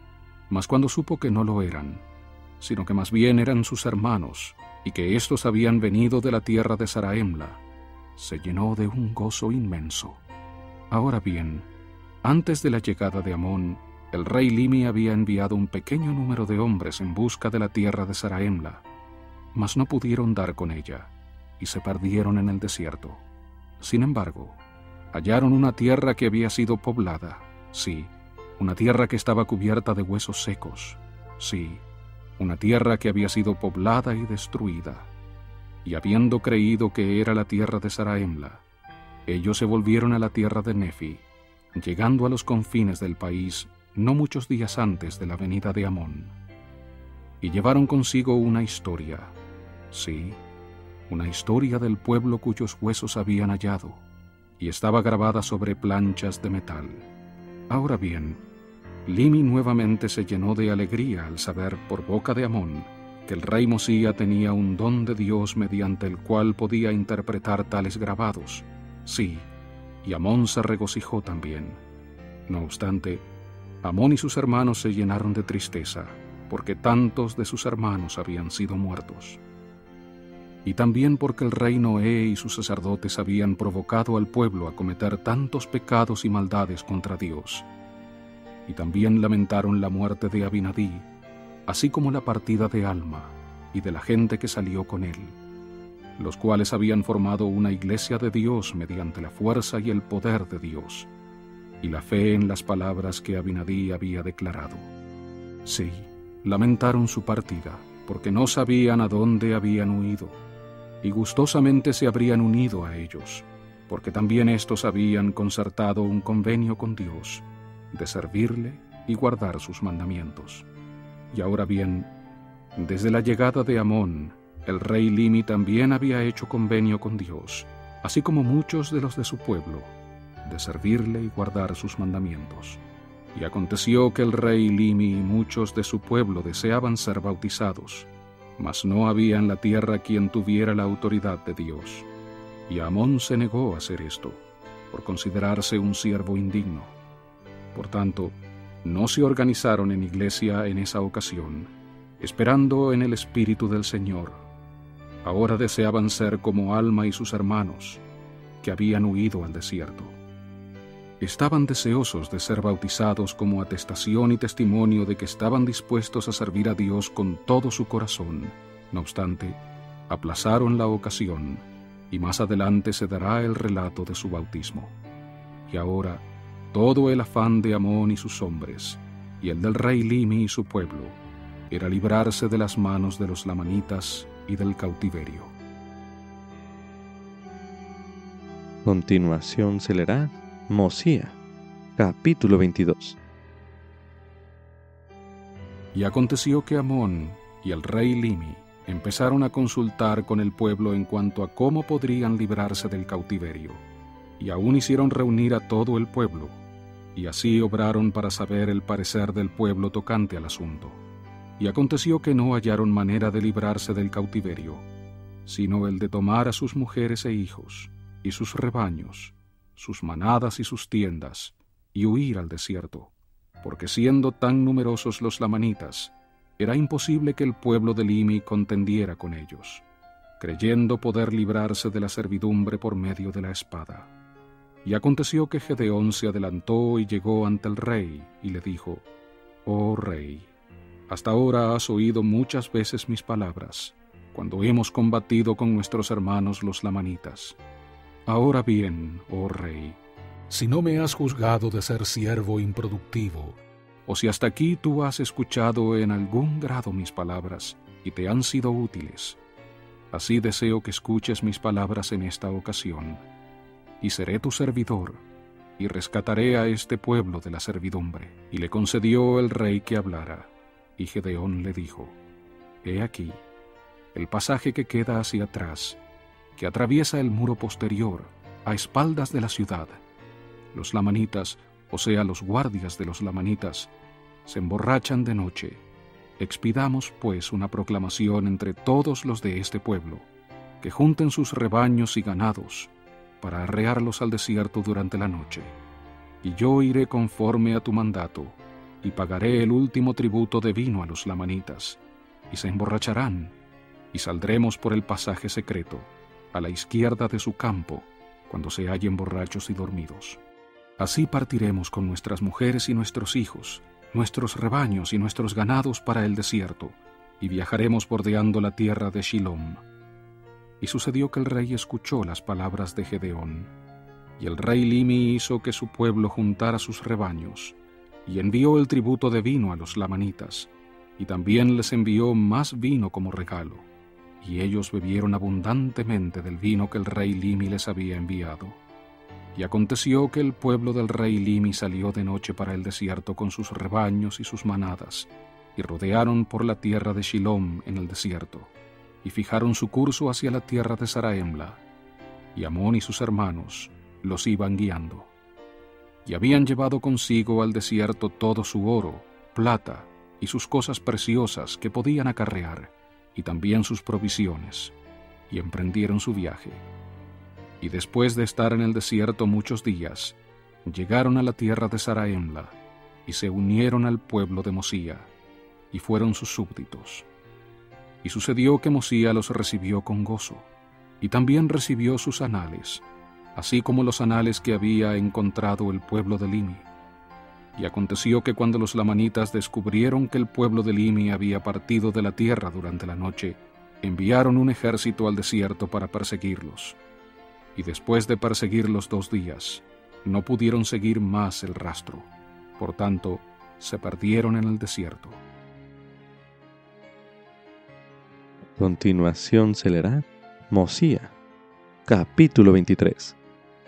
Mas cuando supo que no lo eran, sino que más bien eran sus hermanos, y que éstos habían venido de la tierra de Zaraemla, se llenó de un gozo inmenso. Ahora bien, antes de la llegada de Amón, el rey Limi había enviado un pequeño número de hombres en busca de la tierra de Zaraemla, mas no pudieron dar con ella, y se perdieron en el desierto. Sin embargo, hallaron una tierra que había sido poblada, sí, una tierra que estaba cubierta de huesos secos, sí, una tierra que había sido poblada y destruida. Y habiendo creído que era la tierra de Zaraemla, ellos se volvieron a la tierra de Nefi, llegando a los confines del país no muchos días antes de la venida de Amón. Y llevaron consigo una historia, sí, una historia del pueblo cuyos huesos habían hallado, y estaba grabada sobre planchas de metal. Ahora bien, Limi nuevamente se llenó de alegría al saber por boca de Amón que el rey Mosía tenía un don de Dios mediante el cual podía interpretar tales grabados. Sí, y Amón se regocijó también. No obstante, Amón y sus hermanos se llenaron de tristeza, porque tantos de sus hermanos habían sido muertos. Y también porque el rey Noé y sus sacerdotes habían provocado al pueblo a cometer tantos pecados y maldades contra Dios. Y también lamentaron la muerte de Abinadí, así como la partida de Alma y de la gente que salió con él, los cuales habían formado una iglesia de Dios mediante la fuerza y el poder de Dios, y la fe en las palabras que Abinadí había declarado. Sí, lamentaron su partida, porque no sabían a dónde habían huido, y gustosamente se habrían unido a ellos, porque también éstos habían concertado un convenio con Dios, de servirle y guardar sus mandamientos. Y ahora bien, desde la llegada de Amón, el rey Limi también había hecho convenio con Dios, así como muchos de los de su pueblo, de servirle y guardar sus mandamientos. Y aconteció que el rey Limi y muchos de su pueblo deseaban ser bautizados, mas no había en la tierra quien tuviera la autoridad de Dios. Y Amón se negó a hacer esto, por considerarse un siervo indigno. Por tanto, no se organizaron en iglesia en esa ocasión, esperando en el Espíritu del Señor. Ahora deseaban ser como Alma y sus hermanos, que habían huido al desierto. Estaban deseosos de ser bautizados como atestación y testimonio de que estaban dispuestos a servir a Dios con todo su corazón. No obstante, aplazaron la ocasión, y más adelante se dará el relato de su bautismo. Y ahora, todo el afán de Amón y sus hombres, y el del rey Limi y su pueblo, era librarse de las manos de los lamanitas y del cautiverio. Continuación se leerá Mosía, capítulo 22. Y aconteció que Amón y el rey Limi empezaron a consultar con el pueblo en cuanto a cómo podrían librarse del cautiverio. y aún hicieron reunir a todo el pueblo, y así obraron para saber el parecer del pueblo tocante al asunto. Y aconteció que no hallaron manera de librarse del cautiverio, sino el de tomar a sus mujeres e hijos, y sus rebaños, sus manadas y sus tiendas, y huir al desierto, porque siendo tan numerosos los lamanitas, era imposible que el pueblo de Limi contendiera con ellos, creyendo poder librarse de la servidumbre por medio de la espada. Y aconteció que Gedeón se adelantó y llegó ante el rey, y le dijo: «Oh rey, hasta ahora has oído muchas veces mis palabras, cuando hemos combatido con nuestros hermanos los lamanitas. Ahora bien, oh rey, si no me has juzgado de ser siervo improductivo, o si hasta aquí tú has escuchado en algún grado mis palabras y te han sido útiles, así deseo que escuches mis palabras en esta ocasión, y seré tu servidor, y rescataré a este pueblo de la servidumbre». Y le concedió el rey que hablara. Y Gedeón le dijo: «He aquí, el pasaje que queda hacia atrás, que atraviesa el muro posterior, a espaldas de la ciudad. Los lamanitas, o sea, los guardias de los lamanitas, se emborrachan de noche. Expidamos, pues, una proclamación entre todos los de este pueblo, que junten sus rebaños y ganados, para arrearlos al desierto durante la noche. Y yo iré conforme a tu mandato, y pagaré el último tributo de vino a los lamanitas, y se emborracharán, y saldremos por el pasaje secreto, a la izquierda de su campo, cuando se hallen borrachos y dormidos. Así partiremos con nuestras mujeres y nuestros hijos, nuestros rebaños y nuestros ganados para el desierto, y viajaremos bordeando la tierra de Shilom». Y sucedió que el rey escuchó las palabras de Gedeón, y el rey Limi hizo que su pueblo juntara sus rebaños, y envió el tributo de vino a los lamanitas, y también les envió más vino como regalo, y ellos bebieron abundantemente del vino que el rey Limi les había enviado. Y aconteció que el pueblo del rey Limi salió de noche para el desierto con sus rebaños y sus manadas, y rodearon por la tierra de Shilom en el desierto, y fijaron su curso hacia la tierra de Saraemla, y Amón y sus hermanos los iban guiando. Y habían llevado consigo al desierto todo su oro, plata y sus cosas preciosas que podían acarrear, y también sus provisiones, y emprendieron su viaje. Y después de estar en el desierto muchos días, llegaron a la tierra de Saraemla, y se unieron al pueblo de Mosía, y fueron sus súbditos. Y sucedió que Mosía los recibió con gozo, y también recibió sus anales, así como los anales que había encontrado el pueblo de Limi. Y aconteció que cuando los lamanitas descubrieron que el pueblo de Limi había partido de la tierra durante la noche, enviaron un ejército al desierto para perseguirlos. Y después de perseguirlos 2 días, no pudieron seguir más el rastro. Por tanto, se perdieron en el desierto. A continuación se leerá Mosía, capítulo 23.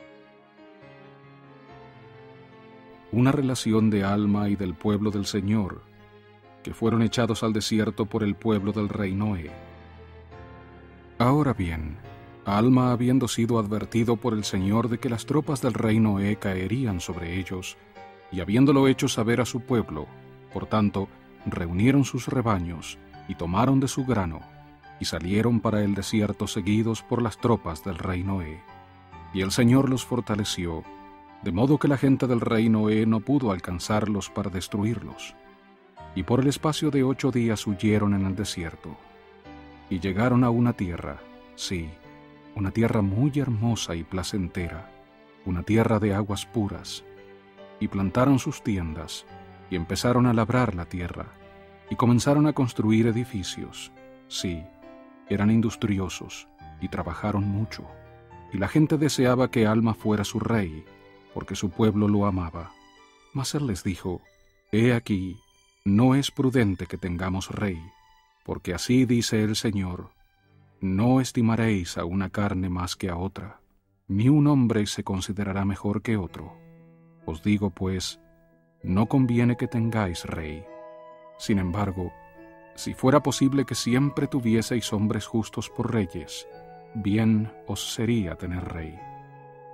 Una relación de Alma y del pueblo del Señor, que fueron echados al desierto por el pueblo del rey Noé. Ahora bien, Alma, habiendo sido advertido por el Señor de que las tropas del rey Noé caerían sobre ellos, y habiéndolo hecho saber a su pueblo, por tanto, reunieron sus rebaños, y tomaron de su grano, y salieron para el desierto seguidos por las tropas del rey Noé. Y el Señor los fortaleció, de modo que la gente del rey Noé no pudo alcanzarlos para destruirlos. Y por el espacio de 8 días huyeron en el desierto. Y llegaron a una tierra, sí, una tierra muy hermosa y placentera, una tierra de aguas puras. Y plantaron sus tiendas, y empezaron a labrar la tierra, y comenzaron a construir edificios. Sí, eran industriosos, y trabajaron mucho. Y la gente deseaba que Alma fuera su rey, porque su pueblo lo amaba. Mas él les dijo: «He aquí, no es prudente que tengamos rey, porque así dice el Señor: no estimaréis a una carne más que a otra, ni un hombre se considerará mejor que otro. Os digo, pues, no conviene que tengáis rey. Sin embargo, si fuera posible que siempre tuvieseis hombres justos por reyes, bien os sería tener rey.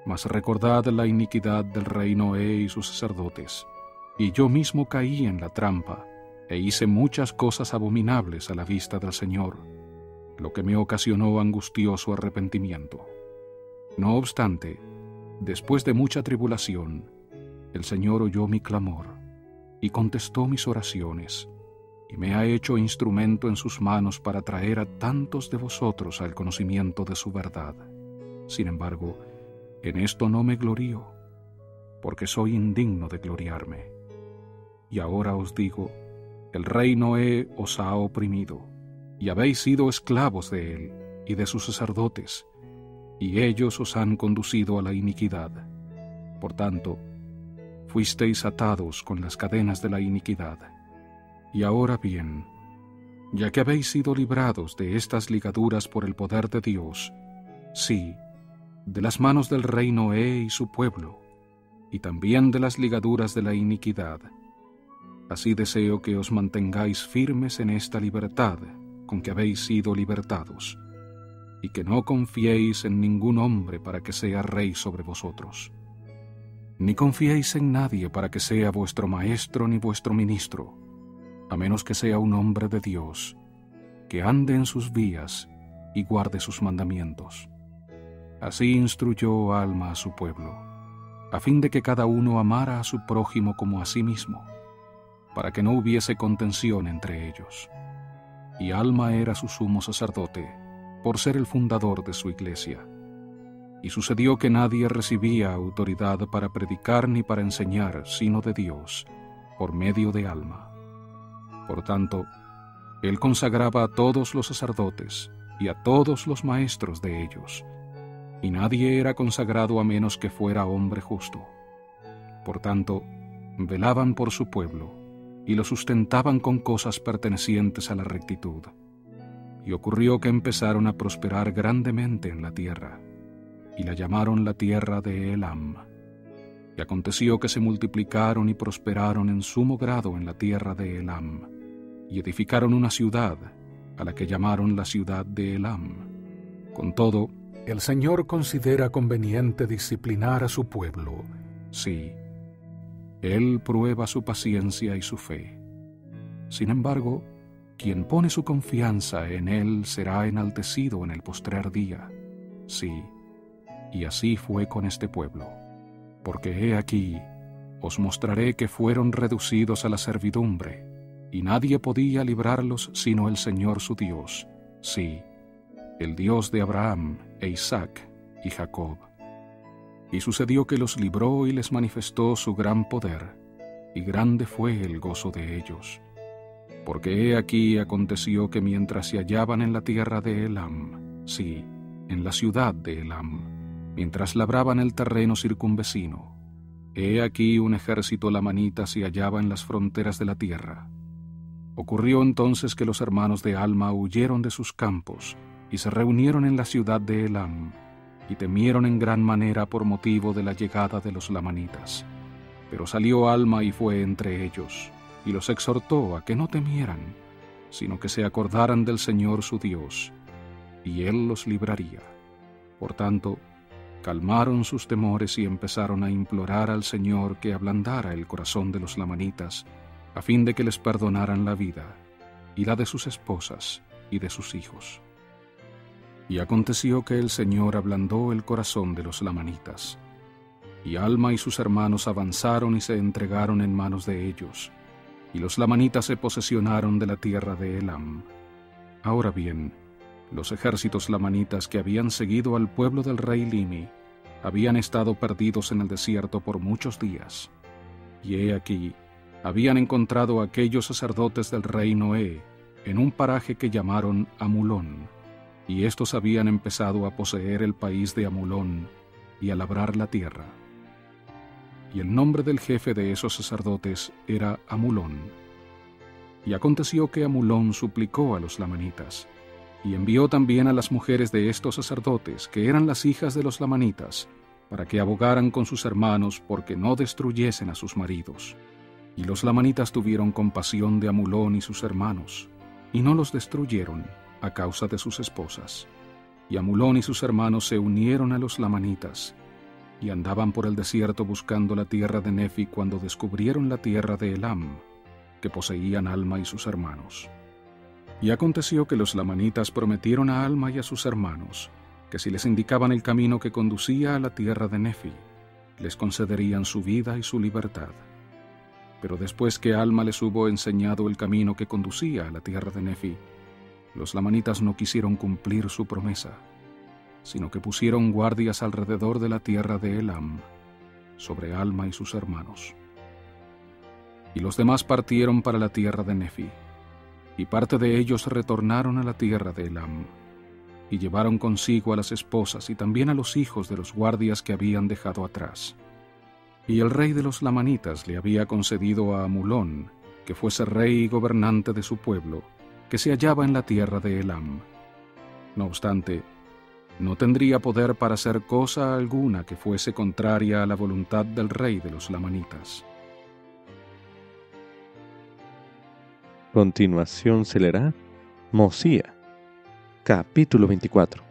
Mas recordad la iniquidad del rey Noé y sus sacerdotes, y yo mismo caí en la trampa, e hice muchas cosas abominables a la vista del Señor, lo que me ocasionó angustioso arrepentimiento. No obstante, después de mucha tribulación, el Señor oyó mi clamor, y contestó mis oraciones, y me ha hecho instrumento en sus manos para traer a tantos de vosotros al conocimiento de su verdad. Sin embargo, en esto no me glorío, porque soy indigno de gloriarme. Y ahora os digo, el rey Noé os ha oprimido, y habéis sido esclavos de él y de sus sacerdotes, y ellos os han conducido a la iniquidad. Por tanto, fuisteis atados con las cadenas de la iniquidad. Y ahora bien, ya que habéis sido librados de estas ligaduras por el poder de Dios, sí, de las manos del rey Noé y su pueblo, y también de las ligaduras de la iniquidad, así deseo que os mantengáis firmes en esta libertad con que habéis sido libertados, y que no confiéis en ningún hombre para que sea rey sobre vosotros. Ni confiéis en nadie para que sea vuestro maestro ni vuestro ministro, a menos que sea un hombre de Dios, que ande en sus vías y guarde sus mandamientos. Así instruyó Alma a su pueblo, a fin de que cada uno amara a su prójimo como a sí mismo, para que no hubiese contención entre ellos. Y Alma era su sumo sacerdote, por ser el fundador de su iglesia. Y sucedió que nadie recibía autoridad para predicar ni para enseñar, sino de Dios, por medio de Alma. Por tanto, él consagraba a todos los sacerdotes y a todos los maestros de ellos, y nadie era consagrado a menos que fuera hombre justo. Por tanto, velaban por su pueblo, y lo sustentaban con cosas pertenecientes a la rectitud. Y ocurrió que empezaron a prosperar grandemente en la tierra, y la llamaron la tierra de Elam. Y aconteció que se multiplicaron y prosperaron en sumo grado en la tierra de Elam, y edificaron una ciudad, a la que llamaron la ciudad de Elam. Con todo, el Señor considera conveniente disciplinar a su pueblo. Sí, Él prueba su paciencia y su fe. Sin embargo, quien pone su confianza en Él será enaltecido en el postrer día. Sí, y así fue con este pueblo. Porque he aquí, os mostraré que fueron reducidos a la servidumbre, y nadie podía librarlos sino el Señor su Dios, sí, el Dios de Abraham e Isaac y Jacob. Y sucedió que los libró y les manifestó su gran poder, y grande fue el gozo de ellos. Porque he aquí aconteció que mientras se hallaban en la tierra de Elam, sí, en la ciudad de Elam, mientras labraban el terreno circunvecino, he aquí un ejército lamanita se hallaba en las fronteras de la tierra. Ocurrió entonces que los hermanos de Alma huyeron de sus campos, y se reunieron en la ciudad de Elam, y temieron en gran manera por motivo de la llegada de los lamanitas. Pero salió Alma y fue entre ellos, y los exhortó a que no temieran, sino que se acordaran del Señor su Dios, y Él los libraría. Por tanto, calmaron sus temores y empezaron a implorar al Señor que ablandara el corazón de los lamanitas, a fin de que les perdonaran la vida, y la de sus esposas y de sus hijos. Y aconteció que el Señor ablandó el corazón de los lamanitas, y Alma y sus hermanos avanzaron y se entregaron en manos de ellos, y los lamanitas se posesionaron de la tierra de Elam. Ahora bien, los ejércitos lamanitas que habían seguido al pueblo del rey Limi habían estado perdidos en el desierto por muchos días, y he aquí, habían encontrado a aquellos sacerdotes del rey Noé en un paraje que llamaron Amulón, y estos habían empezado a poseer el país de Amulón y a labrar la tierra. Y el nombre del jefe de esos sacerdotes era Amulón. Y aconteció que Amulón suplicó a los lamanitas, y envió también a las mujeres de estos sacerdotes, que eran las hijas de los lamanitas, para que abogaran con sus hermanos porque no destruyesen a sus maridos. Y los lamanitas tuvieron compasión de Amulón y sus hermanos, y no los destruyeron a causa de sus esposas. Y Amulón y sus hermanos se unieron a los lamanitas, y andaban por el desierto buscando la tierra de Nefi cuando descubrieron la tierra de Elam, que poseían Alma y sus hermanos. Y aconteció que los lamanitas prometieron a Alma y a sus hermanos que si les indicaban el camino que conducía a la tierra de Nefi, les concederían su vida y su libertad. Pero después que Alma les hubo enseñado el camino que conducía a la tierra de Nefi, los lamanitas no quisieron cumplir su promesa, sino que pusieron guardias alrededor de la tierra de Elam, sobre Alma y sus hermanos. Y los demás partieron para la tierra de Nefi, y parte de ellos retornaron a la tierra de Elam, y llevaron consigo a las esposas y también a los hijos de los guardias que habían dejado atrás. Y el rey de los lamanitas le había concedido a Amulón que fuese rey y gobernante de su pueblo, que se hallaba en la tierra de Elam. No obstante, no tendría poder para hacer cosa alguna que fuese contraria a la voluntad del rey de los lamanitas. Continuación se leerá Mosía, capítulo 24.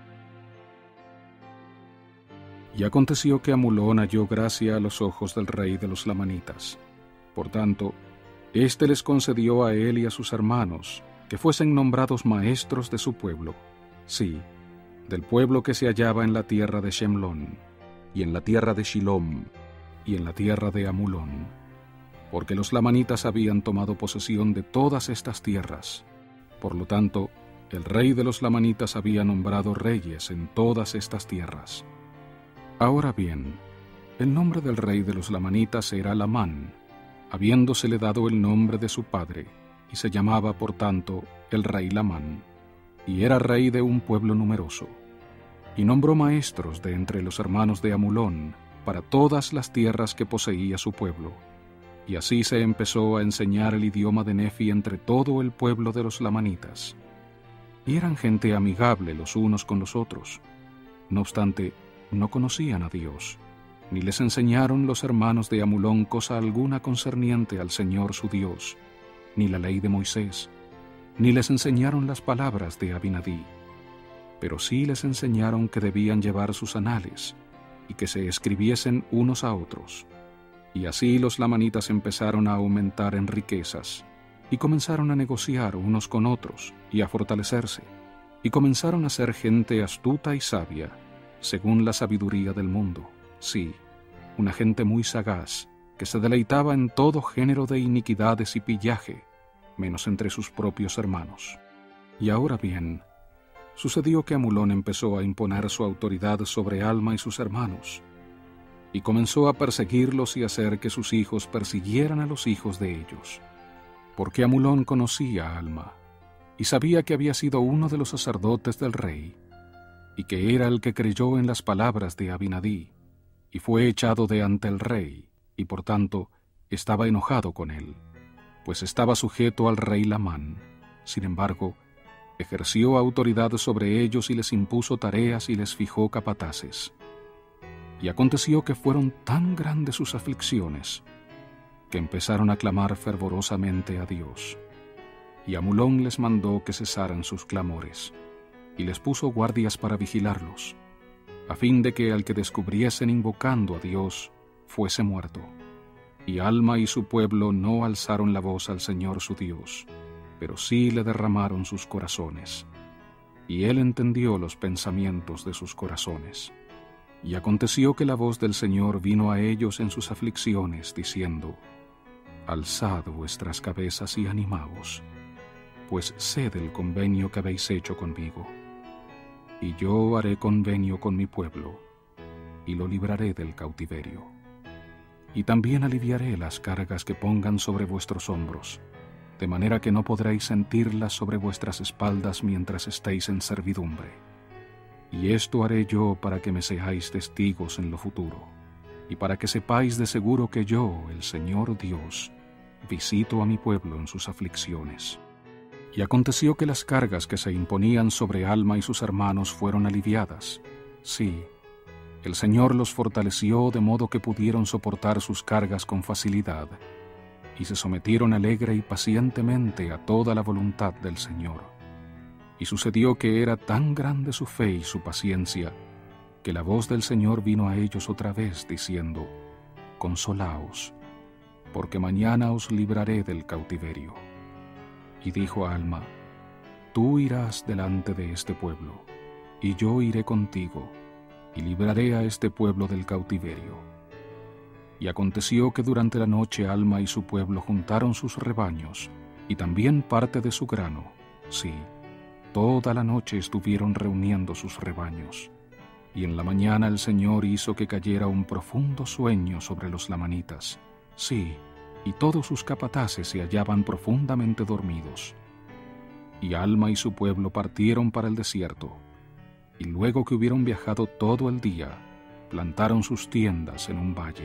Y aconteció que Amulón halló gracia a los ojos del rey de los lamanitas. Por tanto, éste les concedió a él y a sus hermanos que fuesen nombrados maestros de su pueblo, sí, del pueblo que se hallaba en la tierra de Shemlón, y en la tierra de Shilom, y en la tierra de Amulón, porque los lamanitas habían tomado posesión de todas estas tierras. Por lo tanto, el rey de los lamanitas había nombrado reyes en todas estas tierras. Ahora bien, el nombre del rey de los lamanitas era Lamán, habiéndosele dado el nombre de su padre, y se llamaba, por tanto, el rey Lamán, y era rey de un pueblo numeroso. Y nombró maestros de entre los hermanos de Amulón para todas las tierras que poseía su pueblo. Y así se empezó a enseñar el idioma de Nefi entre todo el pueblo de los lamanitas. Y eran gente amigable los unos con los otros. No obstante, no conocían a Dios, ni les enseñaron los hermanos de Amulón cosa alguna concerniente al Señor su Dios, ni la ley de Moisés, ni les enseñaron las palabras de Abinadí. Pero sí les enseñaron que debían llevar sus anales, y que se escribiesen unos a otros. Y así los lamanitas empezaron a aumentar en riquezas, y comenzaron a negociar unos con otros, y a fortalecerse, y comenzaron a ser gente astuta y sabia, según la sabiduría del mundo, sí, una gente muy sagaz, que se deleitaba en todo género de iniquidades y pillaje, menos entre sus propios hermanos. Y ahora bien, sucedió que Amulón empezó a imponer su autoridad sobre Alma y sus hermanos, y comenzó a perseguirlos y hacer que sus hijos persiguieran a los hijos de ellos, porque Amulón conocía a Alma, y sabía que había sido uno de los sacerdotes del rey, y que era el que creyó en las palabras de Abinadí, y fue echado de ante el rey, y por tanto estaba enojado con él, pues estaba sujeto al rey Lamán. Sin embargo, ejerció autoridad sobre ellos y les impuso tareas y les fijó capataces. Y aconteció que fueron tan grandes sus aflicciones, que empezaron a clamar fervorosamente a Dios. Y Amulón les mandó que cesaran sus clamores, y les puso guardias para vigilarlos, a fin de que al que descubriesen invocando a Dios fuese muerto. Y Alma y su pueblo no alzaron la voz al Señor su Dios, pero sí le derramaron sus corazones. Y él entendió los pensamientos de sus corazones. Y aconteció que la voz del Señor vino a ellos en sus aflicciones, diciendo: Alzad vuestras cabezas y animaos, pues sé del convenio que habéis hecho conmigo. Y yo haré convenio con mi pueblo, y lo libraré del cautiverio. Y también aliviaré las cargas que pongan sobre vuestros hombros, de manera que no podréis sentirlas sobre vuestras espaldas mientras estéis en servidumbre. Y esto haré yo para que me seáis testigos en lo futuro, y para que sepáis de seguro que yo, el Señor Dios, visito a mi pueblo en sus aflicciones. Y aconteció que las cargas que se imponían sobre Alma y sus hermanos fueron aliviadas. Sí, el Señor los fortaleció de modo que pudieron soportar sus cargas con facilidad, y se sometieron alegre y pacientemente a toda la voluntad del Señor. Y sucedió que era tan grande su fe y su paciencia, que la voz del Señor vino a ellos otra vez, diciendo: Consolaos, porque mañana os libraré del cautiverio. Y dijo a Alma: Tú irás delante de este pueblo, y yo iré contigo, y libraré a este pueblo del cautiverio. Y aconteció que durante la noche Alma y su pueblo juntaron sus rebaños, y también parte de su grano. Sí, toda la noche estuvieron reuniendo sus rebaños. Y en la mañana el Señor hizo que cayera un profundo sueño sobre los lamanitas. Sí, y todos sus capataces se hallaban profundamente dormidos. Y Alma y su pueblo partieron para el desierto, y luego que hubieron viajado todo el día, plantaron sus tiendas en un valle,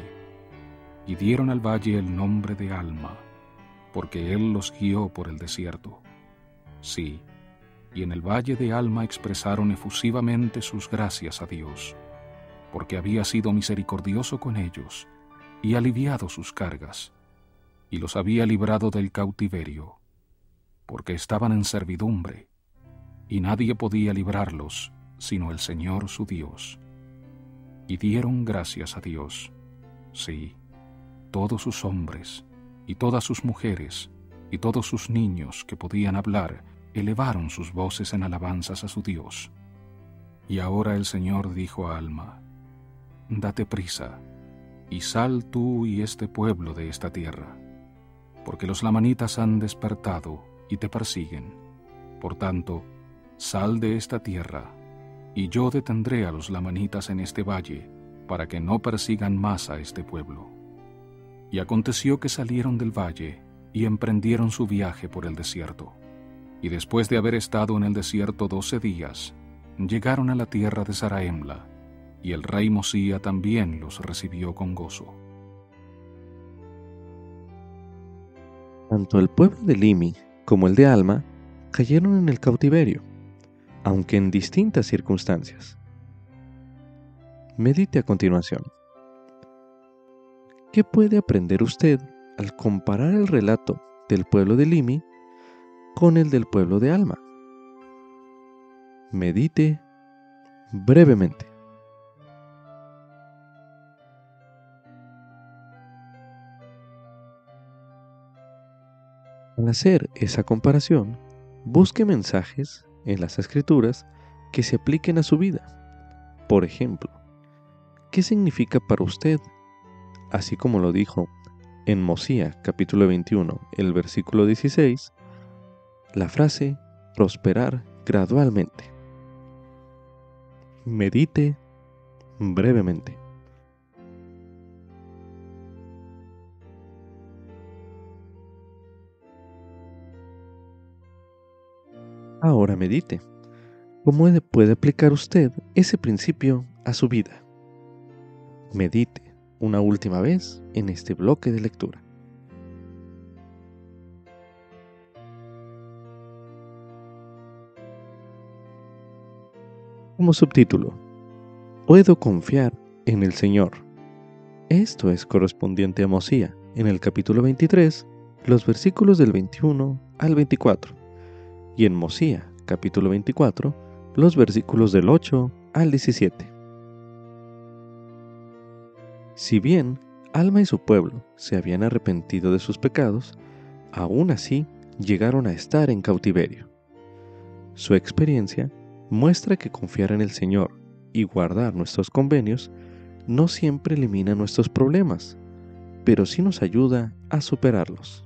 y dieron al valle el nombre de Alma, porque él los guió por el desierto. Sí, y en el valle de Alma expresaron efusivamente sus gracias a Dios, porque había sido misericordioso con ellos, y aliviado sus cargas, y los había librado del cautiverio, porque estaban en servidumbre, y nadie podía librarlos, sino el Señor su Dios. Y dieron gracias a Dios, sí, todos sus hombres, y todas sus mujeres, y todos sus niños que podían hablar, elevaron sus voces en alabanzas a su Dios. Y ahora el Señor dijo a Alma: Date prisa, y sal tú y este pueblo de esta tierra, porque los lamanitas han despertado y te persiguen. Por tanto, sal de esta tierra, y yo detendré a los lamanitas en este valle, para que no persigan más a este pueblo. Y aconteció que salieron del valle, y emprendieron su viaje por el desierto. Y después de haber estado en el desierto 12 días, llegaron a la tierra de Zaraemla, y el rey Mosía también los recibió con gozo. Tanto el pueblo de Limi como el de Alma cayeron en el cautiverio, aunque en distintas circunstancias. Medite a continuación. ¿Qué puede aprender usted al comparar el relato del pueblo de Limi con el del pueblo de Alma? Medite brevemente. Al hacer esa comparación, busque mensajes en las Escrituras que se apliquen a su vida. Por ejemplo, ¿qué significa para usted, así como lo dijo en Mosía capítulo 21, el versículo 16, la frase prosperar gradualmente? Medite brevemente. Ahora medite. ¿Cómo puede aplicar usted ese principio a su vida? Medite una última vez en este bloque de lectura. Como subtítulo: Puedo confiar en el Señor. Esto es correspondiente a Mosía, en el capítulo 23, los versículos del 21 al 24. Y en Mosía, capítulo 24, los versículos del 8 al 17. Si bien Alma y su pueblo se habían arrepentido de sus pecados, aún así llegaron a estar en cautiverio. Su experiencia muestra que confiar en el Señor y guardar nuestros convenios no siempre elimina nuestros problemas, pero sí nos ayuda a superarlos.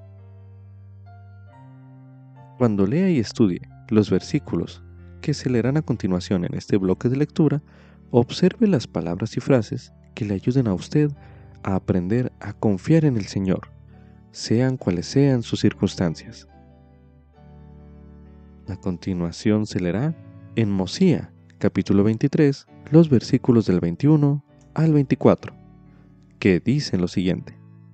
Cuando lea y estudie los versículos que se leerán a continuación en este bloque de lectura, observe las palabras y frases que le ayuden a usted a aprender a confiar en el Señor, sean cuales sean sus circunstancias. A continuación se leerá en Mosía, capítulo 23, los versículos del 21 al 24, que dicen lo siguiente: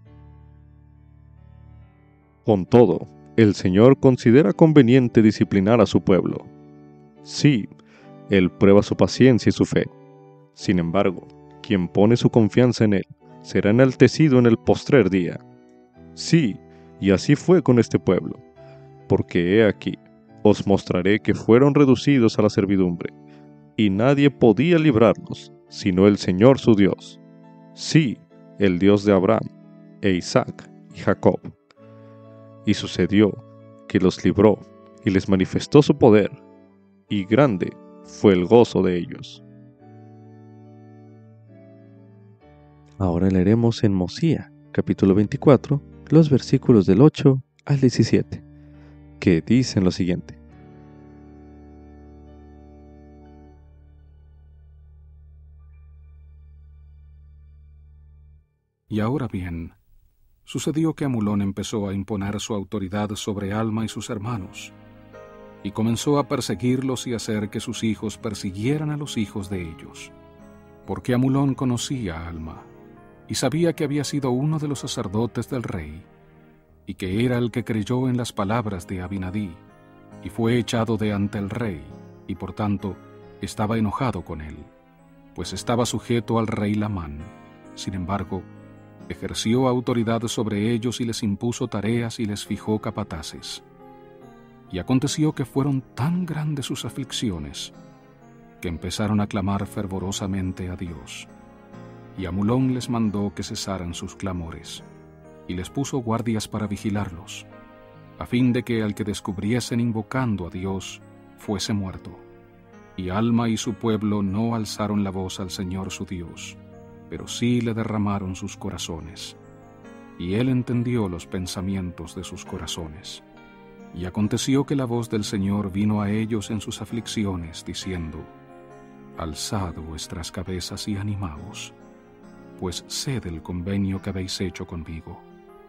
Con todo, el Señor considera conveniente disciplinar a su pueblo. Sí, Él prueba su paciencia y su fe. Sin embargo, quien pone su confianza en Él será enaltecido en el postrer día. Sí, y así fue con este pueblo, porque he aquí, os mostraré que fueron reducidos a la servidumbre, y nadie podía librarlos, sino el Señor su Dios. Sí, el Dios de Abraham, e Isaac y Jacob. Y sucedió que los libró y les manifestó su poder, y grande fue el gozo de ellos. Ahora leeremos en Mosía, capítulo 24, los versículos del 8 al 17, que dicen lo siguiente. Y ahora bien, sucedió que Amulón empezó a imponer su autoridad sobre Alma y sus hermanos, y comenzó a perseguirlos y hacer que sus hijos persiguieran a los hijos de ellos, porque Amulón conocía a Alma, y sabía que había sido uno de los sacerdotes del rey, y que era el que creyó en las palabras de Abinadí, y fue echado de ante el rey, y por tanto estaba enojado con él, pues estaba sujeto al rey Lamán. Sin embargo, ejerció autoridad sobre ellos y les impuso tareas y les fijó capataces. Y aconteció que fueron tan grandes sus aflicciones, que empezaron a clamar fervorosamente a Dios. Y Amulón les mandó que cesaran sus clamores, y les puso guardias para vigilarlos, a fin de que al que descubriesen invocando a Dios, fuese muerto. Y Alma y su pueblo no alzaron la voz al Señor su Dios, pero sí le derramaron sus corazones. Y él entendió los pensamientos de sus corazones. Y aconteció que la voz del Señor vino a ellos en sus aflicciones, diciendo: Alzad vuestras cabezas y animaos, pues sé del convenio que habéis hecho conmigo.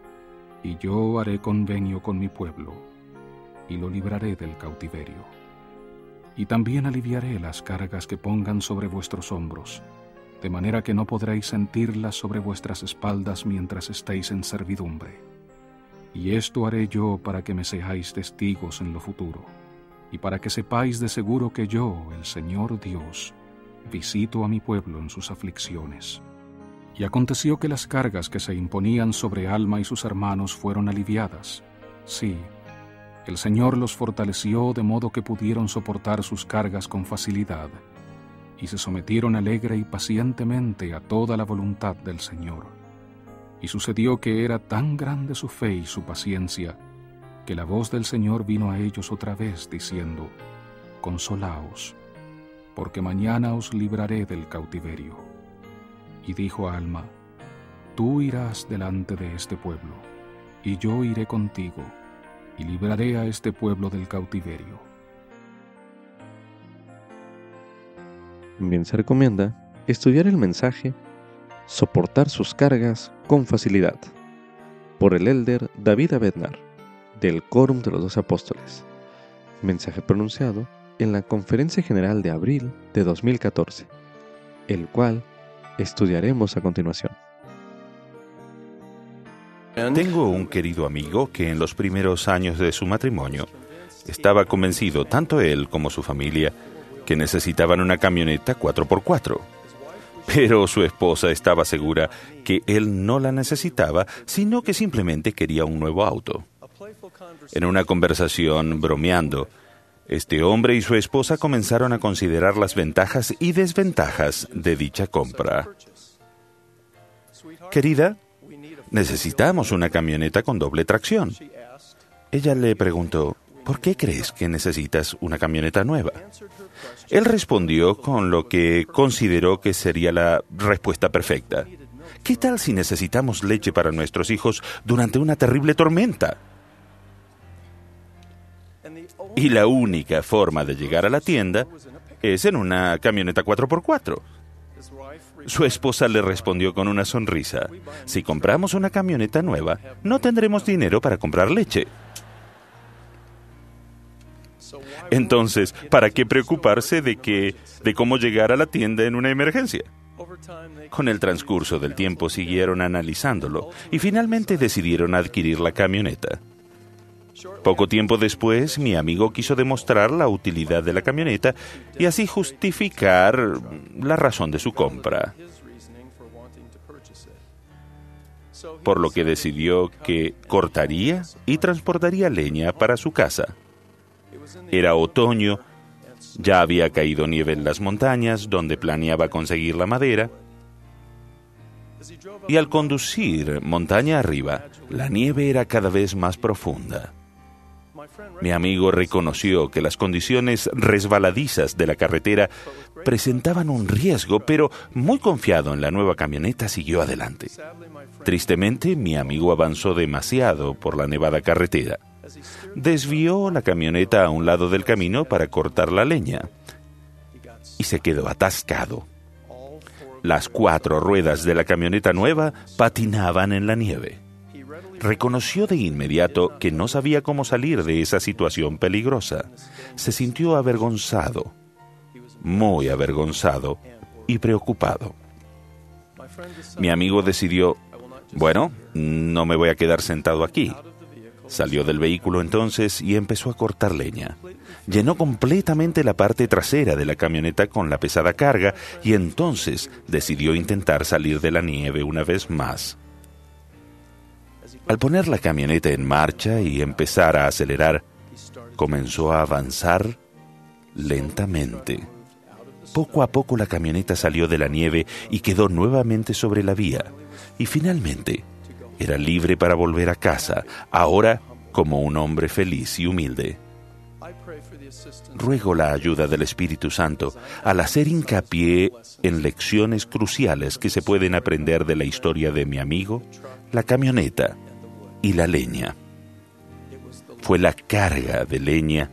Y yo haré convenio con mi pueblo, y lo libraré del cautiverio. Y también aliviaré las cargas que pongan sobre vuestros hombros, de manera que no podréis sentirlas sobre vuestras espaldas mientras estéis en servidumbre. Y esto haré yo para que me seáis testigos en lo futuro, y para que sepáis de seguro que yo, el Señor Dios, visito a mi pueblo en sus aflicciones. Y aconteció que las cargas que se imponían sobre Alma y sus hermanos fueron aliviadas. Sí, el Señor los fortaleció de modo que pudieron soportar sus cargas con facilidad, y se sometieron alegre y pacientemente a toda la voluntad del Señor. Y sucedió que era tan grande su fe y su paciencia, que la voz del Señor vino a ellos otra vez, diciendo: Consolaos, porque mañana os libraré del cautiverio. Y dijo a Alma: Tú irás delante de este pueblo, y yo iré contigo, y libraré a este pueblo del cautiverio. También se recomienda estudiar el mensaje Soportar sus cargas con facilidad, por el elder David Abednar, del Quórum de los 12 Apóstoles, mensaje pronunciado en la Conferencia General de abril de 2014, el cual estudiaremos a continuación. Tengo un querido amigo que en los primeros años de su matrimonio estaba convencido, tanto él como su familia, que necesitaban una camioneta 4x4. Pero su esposa estaba segura que él no la necesitaba, sino que simplemente quería un nuevo auto. En una conversación bromeando, este hombre y su esposa comenzaron a considerar las ventajas y desventajas de dicha compra. Querida, necesitamos una camioneta con doble tracción. Ella le preguntó: ¿por qué crees que necesitas una camioneta nueva? Él respondió con lo que consideró que sería la respuesta perfecta. ¿Qué tal si necesitamos leche para nuestros hijos durante una terrible tormenta? Y la única forma de llegar a la tienda es en una camioneta 4x4. Su esposa le respondió con una sonrisa: si compramos una camioneta nueva, no tendremos dinero para comprar leche. Entonces, ¿para qué preocuparse de cómo llegar a la tienda en una emergencia? Con el transcurso del tiempo siguieron analizándolo y finalmente decidieron adquirir la camioneta. Poco tiempo después, mi amigo quiso demostrar la utilidad de la camioneta y así justificar la razón de su compra. Por lo que decidió que cortaría y transportaría leña para su casa. Era otoño Ya había caído nieve en las montañas, donde planeaba conseguir la madera. Y al conducir montaña arriba, la nieve era cada vez más profunda. Mi amigo reconoció que las condiciones resbaladizas de la carretera presentaban un riesgo, pero muy confiado en la nueva camioneta siguió adelante. Tristemente, mi amigo avanzó demasiado por la nevada carretera. Desvió la camioneta a un lado del camino para cortar la leña y se quedó atascado. Las 4 ruedas de la camioneta nueva patinaban en la nieve. Reconoció de inmediato que no sabía cómo salir de esa situación peligrosa. Se sintió avergonzado, muy avergonzado y preocupado. Mi amigo decidió, bueno, no me voy a quedar sentado aquí. Salió del vehículo entonces y empezó a cortar leña. Llenó completamente la parte trasera de la camioneta con la pesada carga y entonces decidió intentar salir de la nieve una vez más. Al poner la camioneta en marcha y empezar a acelerar, comenzó a avanzar lentamente. Poco a poco la camioneta salió de la nieve y quedó nuevamente sobre la vía. Y finalmente, era libre para volver a casa, ahora como un hombre feliz y humilde. Ruego la ayuda del Espíritu Santo al hacer hincapié en lecciones cruciales que se pueden aprender de la historia de mi amigo, la camioneta y la leña. Fue la carga de leña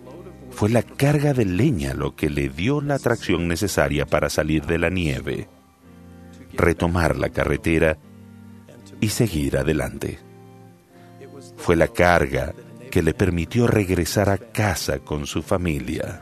lo que le dio la tracción necesaria para salir de la nieve, retomar la carretera y seguir adelante. Fue la carga que le permitió regresar a casa con su familia.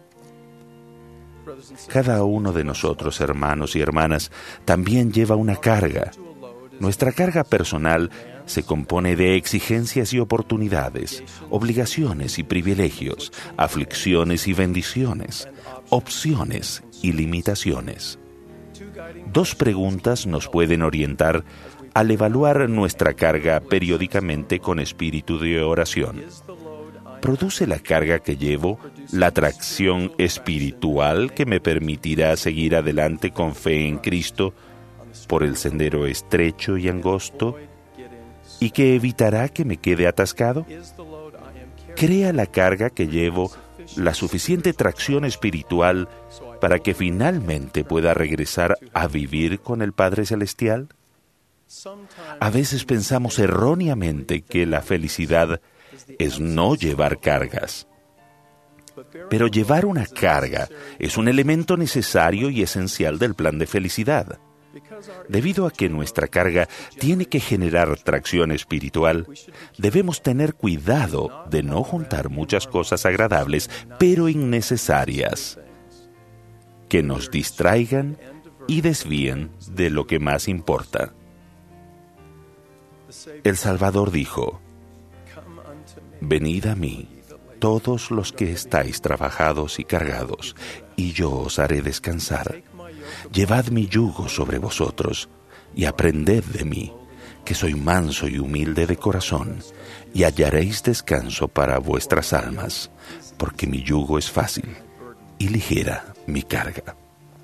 Cada uno de nosotros, hermanos y hermanas, también lleva una carga. Nuestra carga personal se compone de exigencias y oportunidades, obligaciones y privilegios, aflicciones y bendiciones, opciones y limitaciones. 2 preguntas nos pueden orientar al evaluar nuestra carga periódicamente con espíritu de oración. ¿Produce la carga que llevo la tracción espiritual que me permitirá seguir adelante con fe en Cristo por el sendero estrecho y angosto y que evitará que me quede atascado? ¿Crea la carga que llevo la suficiente tracción espiritual para que finalmente pueda regresar a vivir con el Padre Celestial? A veces pensamos erróneamente que la felicidad es no llevar cargas. Pero llevar una carga es un elemento necesario y esencial del plan de felicidad. Debido a que nuestra carga tiene que generar tracción espiritual, debemos tener cuidado de no juntar muchas cosas agradables, pero innecesarias, que nos distraigan y desvíen de lo que más importa. El Salvador dijo: «Venid a mí, todos los que estáis trabajados y cargados, y yo os haré descansar. Llevad mi yugo sobre vosotros, y aprended de mí, que soy manso y humilde de corazón, y hallaréis descanso para vuestras almas, porque mi yugo es fácil y ligera mi carga».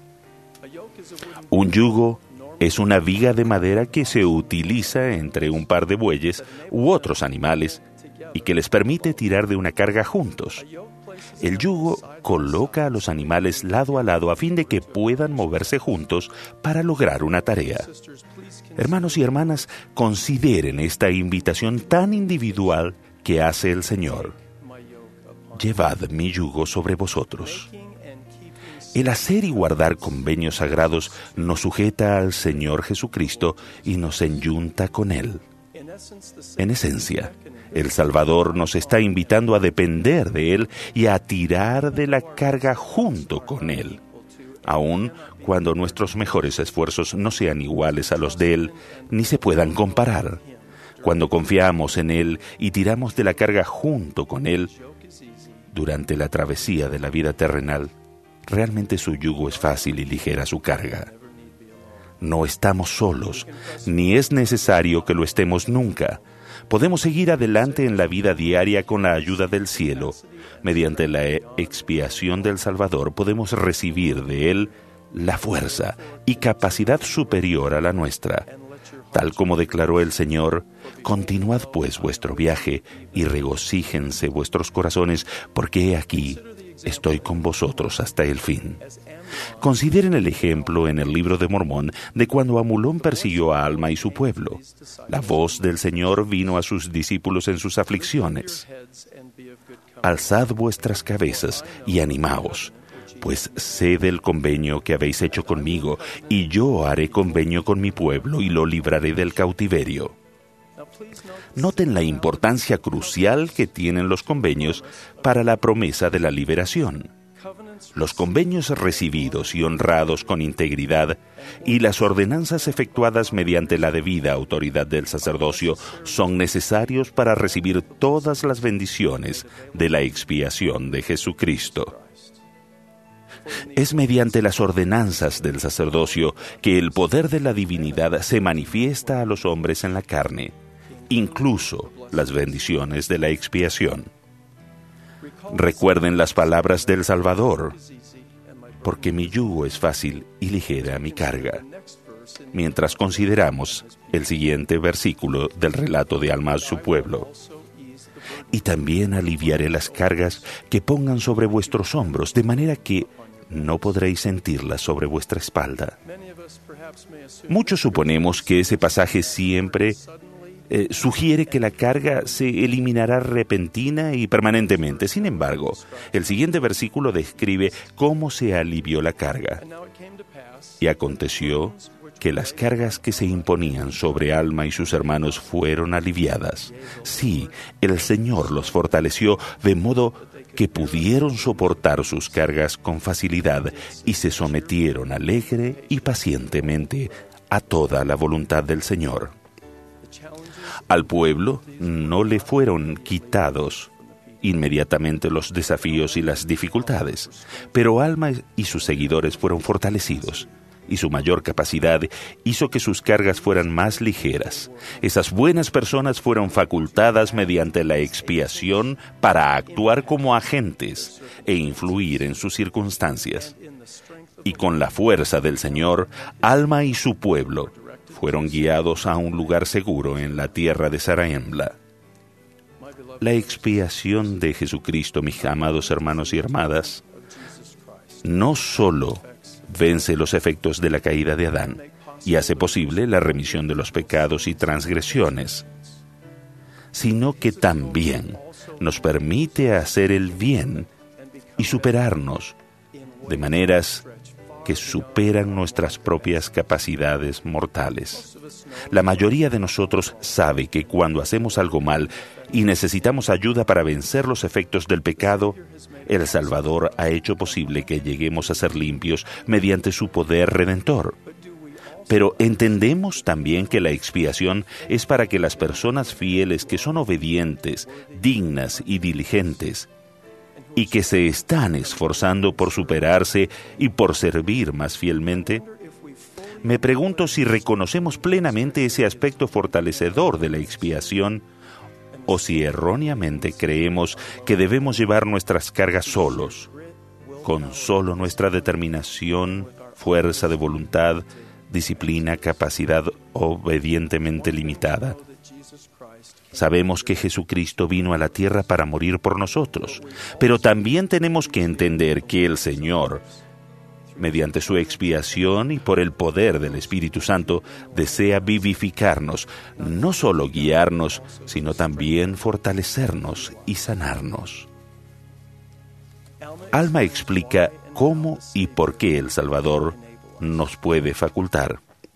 Un yugo es una viga de madera que se utiliza entre un par de bueyes u otros animales y que les permite tirar de una carga juntos. El yugo coloca a los animales lado a lado a fin de que puedan moverse juntos para lograr una tarea. Hermanos y hermanas, consideren esta invitación tan individual que hace el Señor. Llevad mi yugo sobre vosotros. El hacer y guardar convenios sagrados nos sujeta al Señor Jesucristo y nos enyunta con Él. En esencia, el Salvador nos está invitando a depender de Él y a tirar de la carga junto con Él, aun cuando nuestros mejores esfuerzos no sean iguales a los de Él, ni se puedan comparar. Cuando confiamos en Él y tiramos de la carga junto con Él, durante la travesía de la vida terrenal, realmente su yugo es fácil y ligera su carga. No estamos solos, ni es necesario que lo estemos nunca. Podemos seguir adelante en la vida diaria con la ayuda del cielo. Mediante la expiación del Salvador podemos recibir de Él la fuerza y capacidad superior a la nuestra. Tal como declaró el Señor, continuad pues vuestro viaje y regocíjense vuestros corazones, porque he aquí, estoy con vosotros hasta el fin. Consideren el ejemplo en el libro de Mormón de cuando Amulón persiguió a Alma y su pueblo. La voz del Señor vino a sus discípulos en sus aflicciones. Alzad vuestras cabezas y animaos, pues sé del convenio que habéis hecho conmigo, y yo haré convenio con mi pueblo y lo libraré del cautiverio. Noten la importancia crucial que tienen los convenios para la promesa de la liberación. Los convenios recibidos y honrados con integridad y las ordenanzas efectuadas mediante la debida autoridad del sacerdocio son necesarios para recibir todas las bendiciones de la expiación de Jesucristo. Es mediante las ordenanzas del sacerdocio que el poder de la divinidad se manifiesta a los hombres en la carne, incluso las bendiciones de la expiación. Recuerden las palabras del Salvador, porque mi yugo es fácil y ligera mi carga. Mientras consideramos el siguiente versículo del relato de Alma y su pueblo. Y también aliviaré las cargas que pongan sobre vuestros hombros, de manera que no podréis sentirlas sobre vuestra espalda. Muchos suponemos que ese pasaje siempre sugiere que la carga se eliminará repentina y permanentemente. Sin embargo, el siguiente versículo describe cómo se alivió la carga. Y aconteció que las cargas que se imponían sobre Alma y sus hermanos fueron aliviadas. Sí, el Señor los fortaleció de modo que pudieron soportar sus cargas con facilidad y se sometieron alegre y pacientemente a toda la voluntad del Señor. Al pueblo no le fueron quitados inmediatamente los desafíos y las dificultades, pero Alma y sus seguidores fueron fortalecidos, y su mayor capacidad hizo que sus cargas fueran más ligeras. Esas buenas personas fueron facultadas mediante la expiación para actuar como agentes e influir en sus circunstancias. Y con la fuerza del Señor, Alma y su pueblo fueron guiados a un lugar seguro en la tierra de Zarahemla. La expiación de Jesucristo, mis amados hermanos y hermanas, no solo vence los efectos de la caída de Adán y hace posible la remisión de los pecados y transgresiones, sino que también nos permite hacer el bien y superarnos de maneras que superan nuestras propias capacidades mortales. La mayoría de nosotros sabe que cuando hacemos algo mal y necesitamos ayuda para vencer los efectos del pecado, el Salvador ha hecho posible que lleguemos a ser limpios mediante su poder redentor. Pero entendemos también que la expiación es para que las personas fieles que son obedientes, dignas y diligentes, y que se están esforzando por superarse y por servir más fielmente, me pregunto si reconocemos plenamente ese aspecto fortalecedor de la expiación o si erróneamente creemos que debemos llevar nuestras cargas solos, con solo nuestra determinación, fuerza de voluntad, disciplina, capacidad obedientemente limitada. Sabemos que Jesucristo vino a la tierra para morir por nosotros, pero también tenemos que entender que el Señor, mediante su expiación y por el poder del Espíritu Santo, desea vivificarnos, no solo guiarnos, sino también fortalecernos y sanarnos. Alma explica cómo y por qué el Salvador nos puede facultar.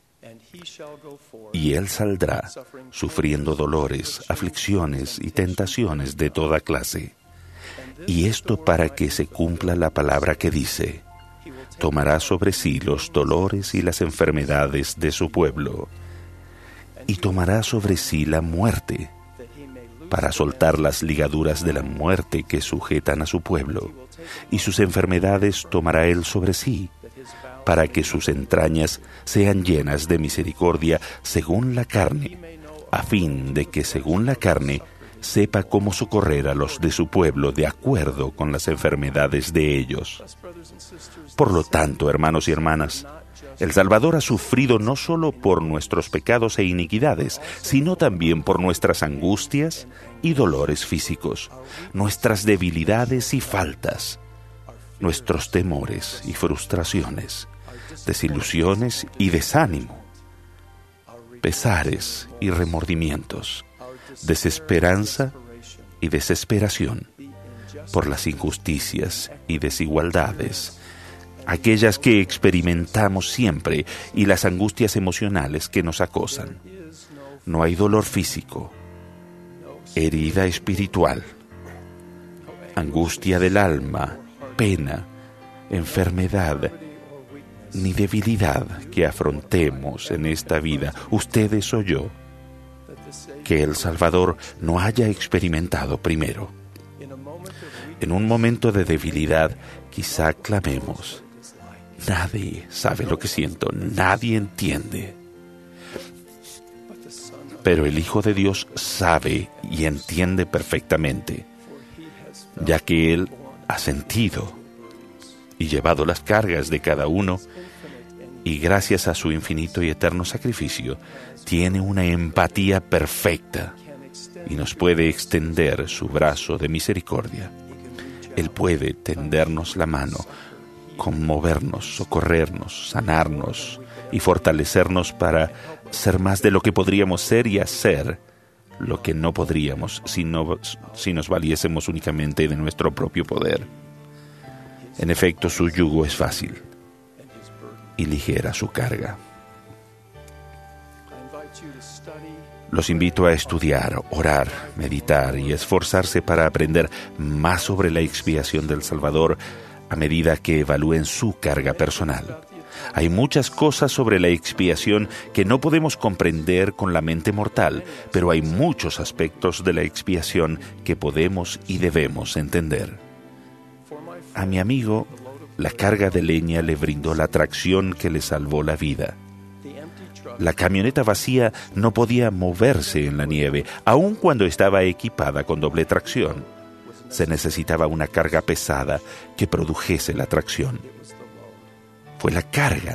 Y Él saldrá sufriendo dolores, aflicciones y tentaciones de toda clase. Y esto para que se cumpla la palabra que dice: tomará sobre sí los dolores y las enfermedades de su pueblo, y tomará sobre sí la muerte, para soltar las ligaduras de la muerte que sujetan a su pueblo, y sus enfermedades tomará Él sobre sí, para que sus entrañas sean llenas de misericordia según la carne, a fin de que, según la carne, sepa cómo socorrer a los de su pueblo de acuerdo con las enfermedades de ellos. Por lo tanto, hermanos y hermanas, el Salvador ha sufrido no solo por nuestros pecados e iniquidades, sino también por nuestras angustias y dolores físicos, nuestras debilidades y faltas, nuestros temores y frustraciones, desilusiones y desánimo, pesares y remordimientos, desesperanza y desesperación por las injusticias y desigualdades, aquellas que experimentamos siempre, y las angustias emocionales que nos acosan. No hay dolor físico, herida espiritual, angustia del alma, pena, enfermedad, ni debilidad que afrontemos en esta vida, ustedes o yo, que el Salvador no haya experimentado primero. En un momento de debilidad, quizá clamemos: nadie sabe lo que siento, nadie entiende. Pero el Hijo de Dios sabe y entiende perfectamente, ya que Él ha sentido y llevado las cargas de cada uno, y gracias a su infinito y eterno sacrificio, tiene una empatía perfecta y nos puede extender su brazo de misericordia. Él puede tendernos la mano, conmovernos, socorrernos, sanarnos y fortalecernos para ser más de lo que podríamos ser y hacer lo que no podríamos si nos valiésemos únicamente de nuestro propio poder. En efecto, su yugo es fácil y ligera su carga. Los invito a estudiar, orar, meditar y esforzarse para aprender más sobre la expiación del Salvador a medida que evalúen su carga personal. Hay muchas cosas sobre la expiación que no podemos comprender con la mente mortal, pero hay muchos aspectos de la expiación que podemos y debemos entender. A mi amigo, la carga de leña le brindó la tracción que le salvó la vida. La camioneta vacía no podía moverse en la nieve, aun cuando estaba equipada con doble tracción. Se necesitaba una carga pesada que produjese la tracción. Fue la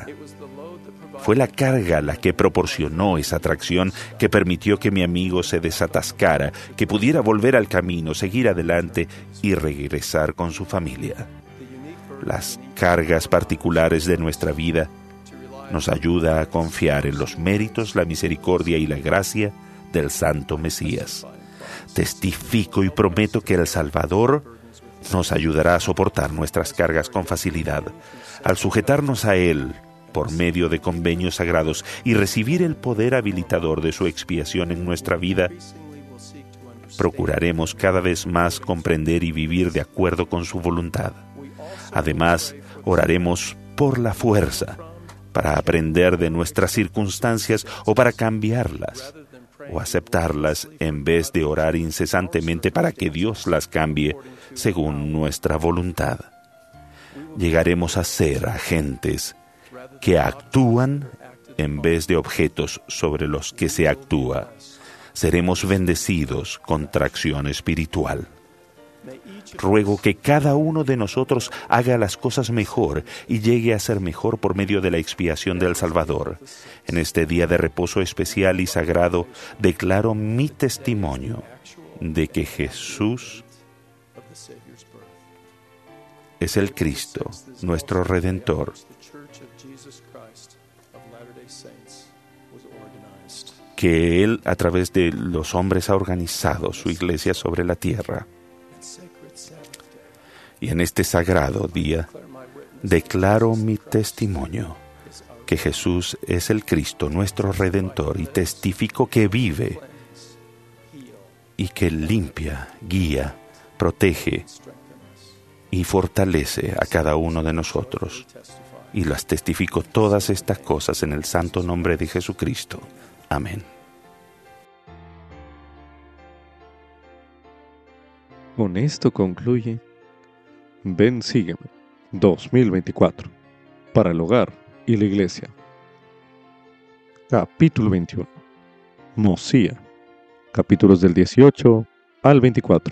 carga la que proporcionó esa tracción que permitió que mi amigo se desatascara, que pudiera volver al camino, seguir adelante y regresar con su familia. Las cargas particulares de nuestra vida nos ayuda a confiar en los méritos, la misericordia y la gracia del Santo Mesías. Testifico y prometo que el Salvador nos ayudará a soportar nuestras cargas con facilidad, al sujetarnos a Él por medio de convenios sagrados y recibir el poder habilitador de su expiación en nuestra vida. Procuraremos cada vez más comprender y vivir de acuerdo con su voluntad. Además, oraremos por la fuerza para aprender de nuestras circunstancias o para cambiarlas o aceptarlas, en vez de orar incesantemente para que Dios las cambie según nuestra voluntad. Llegaremos a ser agentes que actúan en vez de objetos sobre los que se actúa. Seremos bendecidos con tracción espiritual. Ruego que cada uno de nosotros haga las cosas mejor y llegue a ser mejor por medio de la expiación del Salvador. En este día de reposo especial y sagrado, declaro mi testimonio de que Jesús es el Cristo, nuestro Redentor, que Él, a través de los hombres, ha organizado su iglesia sobre la tierra. Y en este sagrado día declaro mi testimonio que Jesús es el Cristo, nuestro Redentor, y testifico que vive y que limpia, guía, protege y fortalece a cada uno de nosotros. Y las testifico todas estas cosas en el santo nombre de Jesucristo. Amén. Con esto concluye Ven, sígueme 2024 para el hogar y la iglesia. Capítulo 21. Mosía. capítulos del 18 al 24.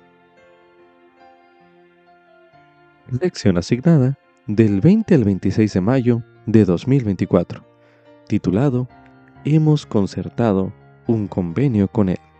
Lección asignada del 20 al 26 de mayo de 2024, titulado Hemos concertado un convenio con él.